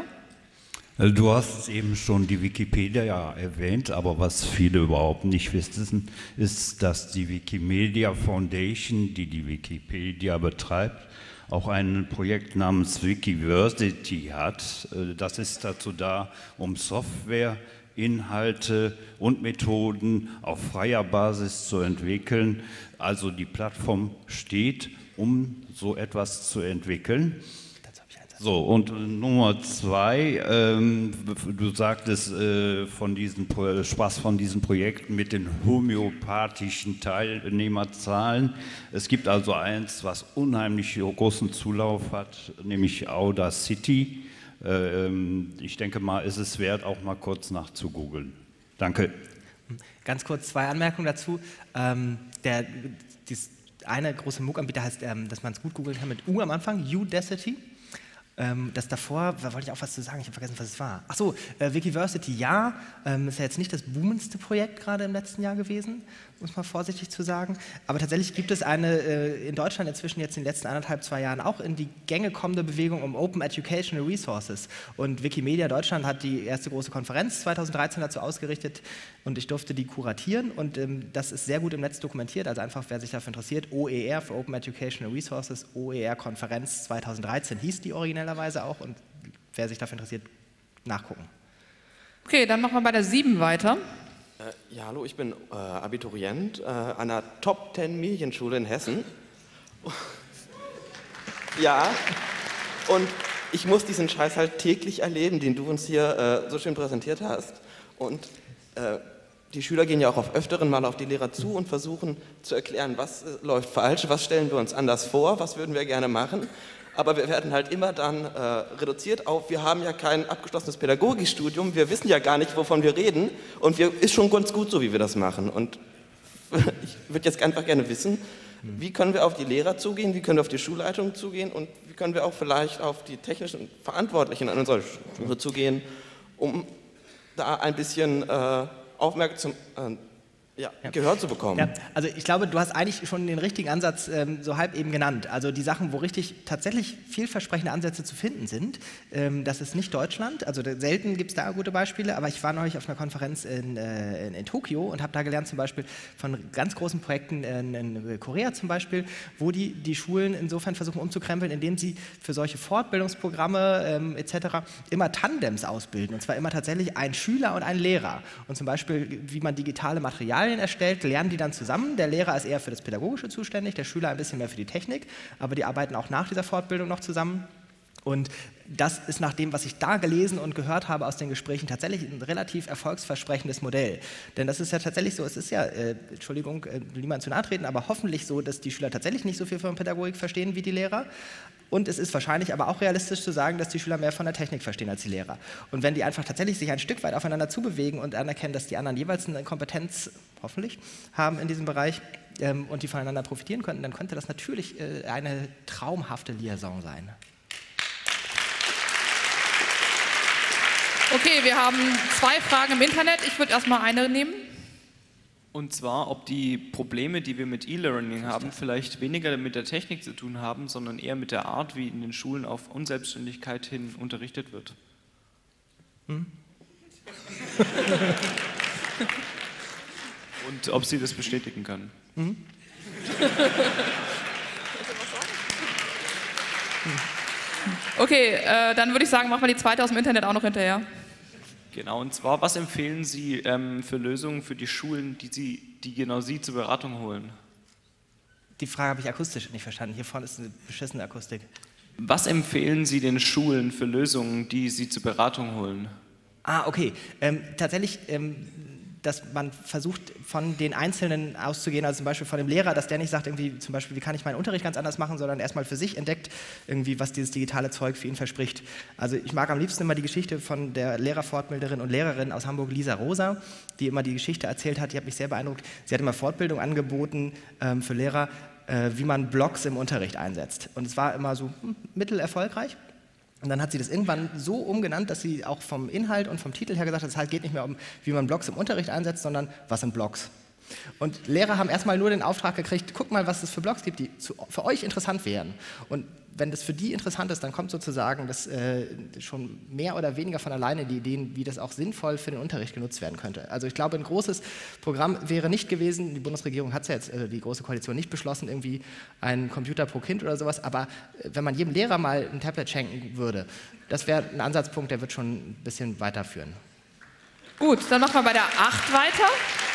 Du hast eben schon die Wikipedia ja erwähnt, aber was viele überhaupt nicht wissen, ist, dass die Wikimedia Foundation, die die Wikipedia betreibt, auch ein Projekt namens Wikiversity hat. Das ist dazu da, um Software, Inhalte und Methoden auf freier Basis zu entwickeln. Also die Plattform steht, um so etwas zu entwickeln. So, und Nummer zwei, ähm, du sagtest äh, von diesen, Spaß von diesen Projekten mit den homöopathischen Teilnehmerzahlen. Es gibt also eins, was unheimlich großen Zulauf hat, nämlich Audacity. Ähm, ich denke mal, ist es wert, auch mal kurz nachzugoogeln. Danke. Ganz kurz zwei Anmerkungen dazu. Ähm, der, dies, eine große MOOC-Anbieter heißt, ähm, dass man es gut googeln kann mit U am Anfang, Udacity. Ähm, das davor, da wollte ich auch was zu sagen, ich habe vergessen, was es war. Achso, äh, Wikiversity, ja, ähm, ist ja jetzt nicht das boomendste Projekt gerade im letzten Jahr gewesen, muss man vorsichtig zu sagen. Aber tatsächlich gibt es eine äh, in Deutschland inzwischen jetzt in den letzten anderthalb, zwei Jahren auch in die Gänge kommende Bewegung um Open Educational Resources. Und Wikimedia Deutschland hat die erste große Konferenz zweitausenddreizehn dazu ausgerichtet und ich durfte die kuratieren und ähm, das ist sehr gut im Netz dokumentiert, also einfach, wer sich dafür interessiert, O E R für Open Educational Resources, O E R-Konferenz zweitausenddreizehn hieß die originellerweise auch und wer sich dafür interessiert, nachgucken. Okay, dann machen wir bei der sieben weiter. Äh, ja, hallo, ich bin äh, Abiturient äh, an einer Top zehn Medienschule in Hessen. Ja, und ich muss diesen Scheiß halt täglich erleben, den du uns hier äh, so schön präsentiert hast. Und äh, die Schüler gehen ja auch auf öfteren Mal auf die Lehrer zu und versuchen zu erklären, was äh, läuft falsch, was stellen wir uns anders vor, was würden wir gerne machen. Aber wir werden halt immer dann äh, reduziert auf, wir haben ja kein abgeschlossenes Pädagogikstudium, wir wissen ja gar nicht, wovon wir reden und wir, ist schon ganz gut so, wie wir das machen. Und ich würde jetzt einfach gerne wissen, wie können wir auf die Lehrer zugehen, wie können wir auf die Schulleitung zugehen und wie können wir auch vielleicht auf die technischen Verantwortlichen an unserer Schule zugehen, um da ein bisschen äh, Aufmerksam, äh, ja, Ja. Gehör zu bekommen. Ja, also ich glaube, du hast eigentlich schon den richtigen Ansatz ähm, so halb eben genannt. Also die Sachen, wo richtig tatsächlich vielversprechende Ansätze zu finden sind, ähm, das ist nicht Deutschland. Also da, selten gibt es da gute Beispiele, aber ich war neulich auf einer Konferenz in, äh, in, in Tokio und habe da gelernt zum Beispiel von ganz großen Projekten in, in Korea zum Beispiel, wo die, die Schulen insofern versuchen umzukrempeln, indem sie für solche Fortbildungsprogramme ähm, et cetera immer Tandems ausbilden. Und zwar immer tatsächlich ein Schüler und ein Lehrer. Und zum Beispiel, wie man digitale Materialien erstellt, lernen die dann zusammen. Der Lehrer ist eher für das Pädagogische zuständig, der Schüler ein bisschen mehr für die Technik, aber die arbeiten auch nach dieser Fortbildung noch zusammen. Und das ist nach dem, was ich da gelesen und gehört habe aus den Gesprächen, tatsächlich ein relativ erfolgsversprechendes Modell. Denn das ist ja tatsächlich so, es ist ja, äh, Entschuldigung, äh, niemand zu nahe treten, aber hoffentlich so, dass die Schüler tatsächlich nicht so viel von Pädagogik verstehen wie die Lehrer. Und es ist wahrscheinlich aber auch realistisch zu sagen, dass die Schüler mehr von der Technik verstehen als die Lehrer. Und wenn die einfach tatsächlich sich ein Stück weit aufeinander zubewegen und anerkennen, dass die anderen jeweils eine Kompetenz, hoffentlich, haben in diesem Bereich ähm, und die voneinander profitieren könnten, dann könnte das natürlich äh, eine traumhafte Liaison sein. Okay, wir haben zwei Fragen im Internet. Ich würde erstmal eine nehmen. Und zwar, ob die Probleme, die wir mit E-Learning haben, vielleicht weniger mit der Technik zu tun haben, sondern eher mit der Art, wie in den Schulen auf Unselbstständigkeit hin unterrichtet wird. Hm? Und ob Sie das bestätigen können. Hm? Okay, äh, dann würde ich sagen, machen wir die zweite aus dem Internet auch noch hinterher. Genau, und zwar, was empfehlen Sie ähm, für Lösungen für die Schulen, die, Sie, die genau Sie zur Beratung holen? Die Frage habe ich akustisch nicht verstanden. Hier vorne ist eine beschissene Akustik. Was empfehlen Sie den Schulen für Lösungen, die Sie zur Beratung holen? Ah, okay. Ähm, tatsächlich, ähm, dass man versucht, von den Einzelnen auszugehen, also zum Beispiel von dem Lehrer, dass der nicht sagt, irgendwie zum Beispiel, wie kann ich meinen Unterricht ganz anders machen, sondern erstmal für sich entdeckt, irgendwie, was dieses digitale Zeug für ihn verspricht. Also ich mag am liebsten immer die Geschichte von der Lehrerfortbilderin und Lehrerin aus Hamburg, Lisa Rosa, die immer die Geschichte erzählt hat, die hat mich sehr beeindruckt. Sie hat immer Fortbildung angeboten ähm, für Lehrer, äh, wie man Blogs im Unterricht einsetzt. Und es war immer so hm, mittelerfolgreich. Und dann hat sie das irgendwann so umgenannt, dass sie auch vom Inhalt und vom Titel her gesagt hat, es halt geht nicht mehr um, wie man Blogs im Unterricht einsetzt, sondern was sind Blogs. Und Lehrer haben erstmal nur den Auftrag gekriegt, guck mal, was es für Blogs gibt, die zu, für euch interessant wären. Und wenn das für die interessant ist, dann kommt sozusagen das, äh, schon mehr oder weniger von alleine die Ideen, wie das auch sinnvoll für den Unterricht genutzt werden könnte. Also ich glaube, ein großes Programm wäre nicht gewesen, die Bundesregierung hat es ja jetzt, äh, die Große Koalition nicht beschlossen, irgendwie einen Computer pro Kind oder sowas, aber äh, wenn man jedem Lehrer mal ein Tablet schenken würde, das wäre ein Ansatzpunkt, der wird schon ein bisschen weiterführen. Gut, dann machen wir bei der acht weiter.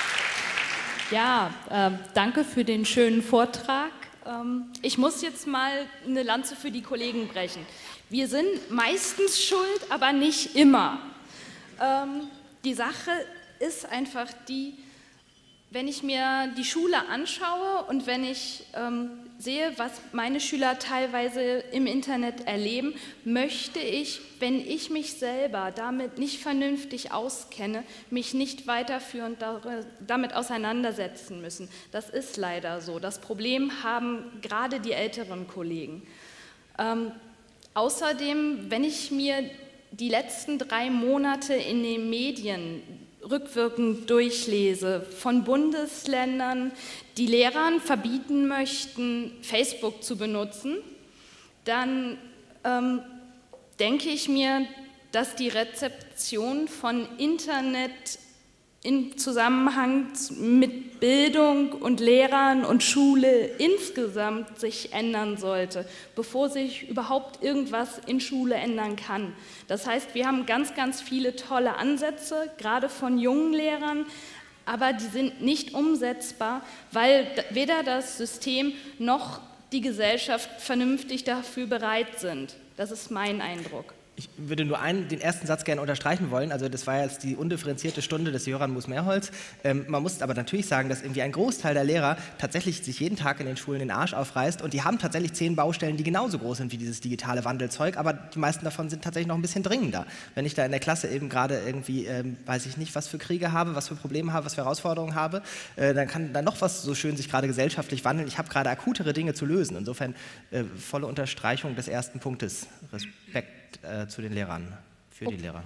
Ja, äh, danke für den schönen Vortrag. Ähm, ich muss jetzt mal eine Lanze für die Kollegen brechen. Wir sind meistens schuld, aber nicht immer. Ähm, die Sache ist einfach die, wenn ich mir die Schule anschaue und wenn ich ähm, sehe, was meine Schüler teilweise im Internet erleben, möchte ich, wenn ich mich selber damit nicht vernünftig auskenne, mich nicht weiterführend damit auseinandersetzen müssen. Das ist leider so. Das Problem haben gerade die älteren Kollegen. Ähm, außerdem, wenn ich mir die letzten drei Monate in den Medien rückwirkend durchlese, von Bundesländern, die Lehrern verbieten möchten, Facebook zu benutzen, dann ähm, denke ich mir, dass die Rezeption von Internet im Zusammenhang mit Bildung und Lehrern und Schule insgesamt sich ändern sollte, bevor sich überhaupt irgendwas in Schule ändern kann. Das heißt, wir haben ganz, ganz viele tolle Ansätze, gerade von jungen Lehrern, aber die sind nicht umsetzbar, weil weder das System noch die Gesellschaft vernünftig dafür bereit sind. Das ist mein Eindruck. Ich würde nur einen, den ersten Satz gerne unterstreichen wollen. Also das war ja jetzt die undifferenzierte Stunde des Jöran Mus-Mehrholz. Ähm, man muss aber natürlich sagen, dass irgendwie ein Großteil der Lehrer tatsächlich sich jeden Tag in den Schulen den Arsch aufreißt und die haben tatsächlich zehn Baustellen, die genauso groß sind wie dieses digitale Wandelzeug, aber die meisten davon sind tatsächlich noch ein bisschen dringender. Wenn ich da in der Klasse eben gerade irgendwie, ähm, weiß ich nicht, was für Kriege habe, was für Probleme habe, was für Herausforderungen habe, äh, dann kann da noch was so schön sich gerade gesellschaftlich wandeln. Ich habe gerade akutere Dinge zu lösen. Insofern äh, volle Unterstreichung des ersten Punktes. Respekt äh, zu den Lehrern, für die Lehrer.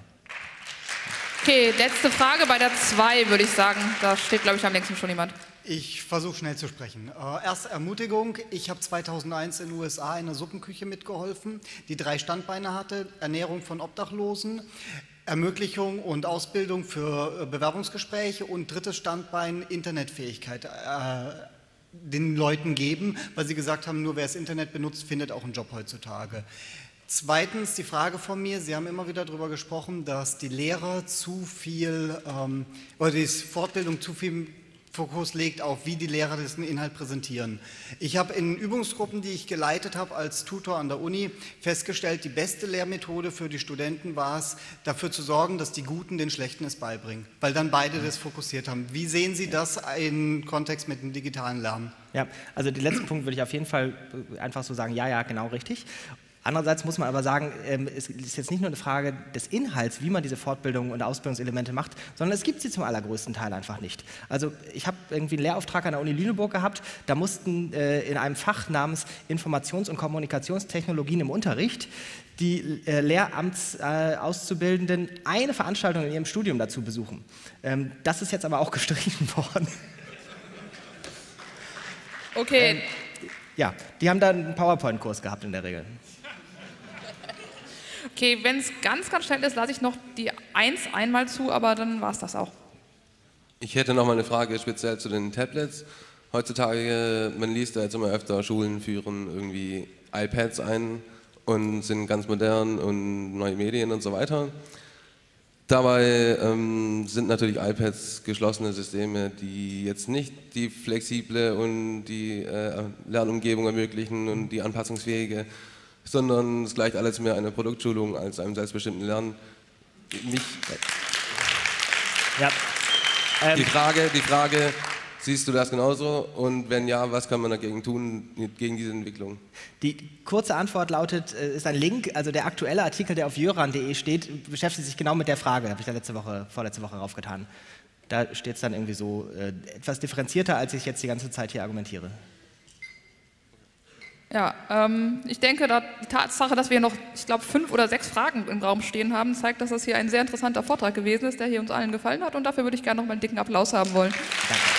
Okay, letzte Frage bei der zwei, würde ich sagen. Da steht, glaube ich, am längsten schon jemand. Ich versuche schnell zu sprechen. Äh, erst Ermutigung. Ich habe zweitausendeins in den U S A in einer Suppenküche mitgeholfen, die drei Standbeine hatte: Ernährung von Obdachlosen, Ermöglichung und Ausbildung für Bewerbungsgespräche und drittes Standbein Internetfähigkeit. Äh, den Leuten geben, weil sie gesagt haben, nur wer das Internet benutzt, findet auch einen Job heutzutage. Zweitens die Frage von mir, Sie haben immer wieder darüber gesprochen, dass die Lehrer zu viel, ähm, oder die Fortbildung zu viel Fokus legt auf, wie die Lehrer diesen Inhalt präsentieren. Ich habe in Übungsgruppen, die ich geleitet habe als Tutor an der Uni, festgestellt, die beste Lehrmethode für die Studenten war es, dafür zu sorgen, dass die Guten den Schlechten es beibringen, weil dann beide das fokussiert haben. Wie sehen Sie das im Kontext mit dem digitalen Lernen? Ja, also den letzten Punkt würde ich auf jeden Fall einfach so sagen, ja, ja, genau richtig. Andererseits muss man aber sagen, es ist jetzt nicht nur eine Frage des Inhalts, wie man diese Fortbildungen und Ausbildungselemente macht, sondern es gibt sie zum allergrößten Teil einfach nicht. Also ich habe irgendwie einen Lehrauftrag an der Uni Lüneburg gehabt, da mussten äh, in einem Fach namens Informations- und Kommunikationstechnologien im Unterricht die äh, Lehramtsauszubildenden äh, eine Veranstaltung in ihrem Studium dazu besuchen. Ähm, das ist jetzt aber auch gestrichen worden. Okay. Ähm, ja, die haben da einen PowerPoint-Kurs gehabt in der Regel. Okay, wenn es ganz, ganz schnell ist, lasse ich noch die eins einmal zu, aber dann war es das auch. Ich hätte noch mal eine Frage speziell zu den Tablets. Heutzutage, man liest ja jetzt immer öfter, Schulen führen irgendwie iPads ein und sind ganz modern und neue Medien und so weiter. Dabei ähm, sind natürlich iPads geschlossene Systeme, die jetzt nicht die flexible und die äh, Lernumgebung ermöglichen und die anpassungsfähige, sondern es gleicht alles mehr einer Produktschulung als einem selbstbestimmten Lernen. Mich, ja. ähm, die, Frage, die Frage, siehst du das genauso? Und wenn ja, was kann man dagegen tun, gegen diese Entwicklung? Die kurze Antwort lautet, ist ein Link, also der aktuelle Artikel, der auf jöran punkt de steht, beschäftigt sich genau mit der Frage, habe ich da letzte Woche, vorletzte Woche raufgetan. Da steht es dann irgendwie so äh, etwas differenzierter, als ich jetzt die ganze Zeit hier argumentiere. Ja, ähm, ich denke, da die Tatsache, dass wir noch, ich glaube, fünf oder sechs Fragen im Raum stehen haben, zeigt, dass das hier ein sehr interessanter Vortrag gewesen ist, der hier uns allen gefallen hat. Und dafür würde ich gerne noch mal einen dicken Applaus haben wollen. Danke.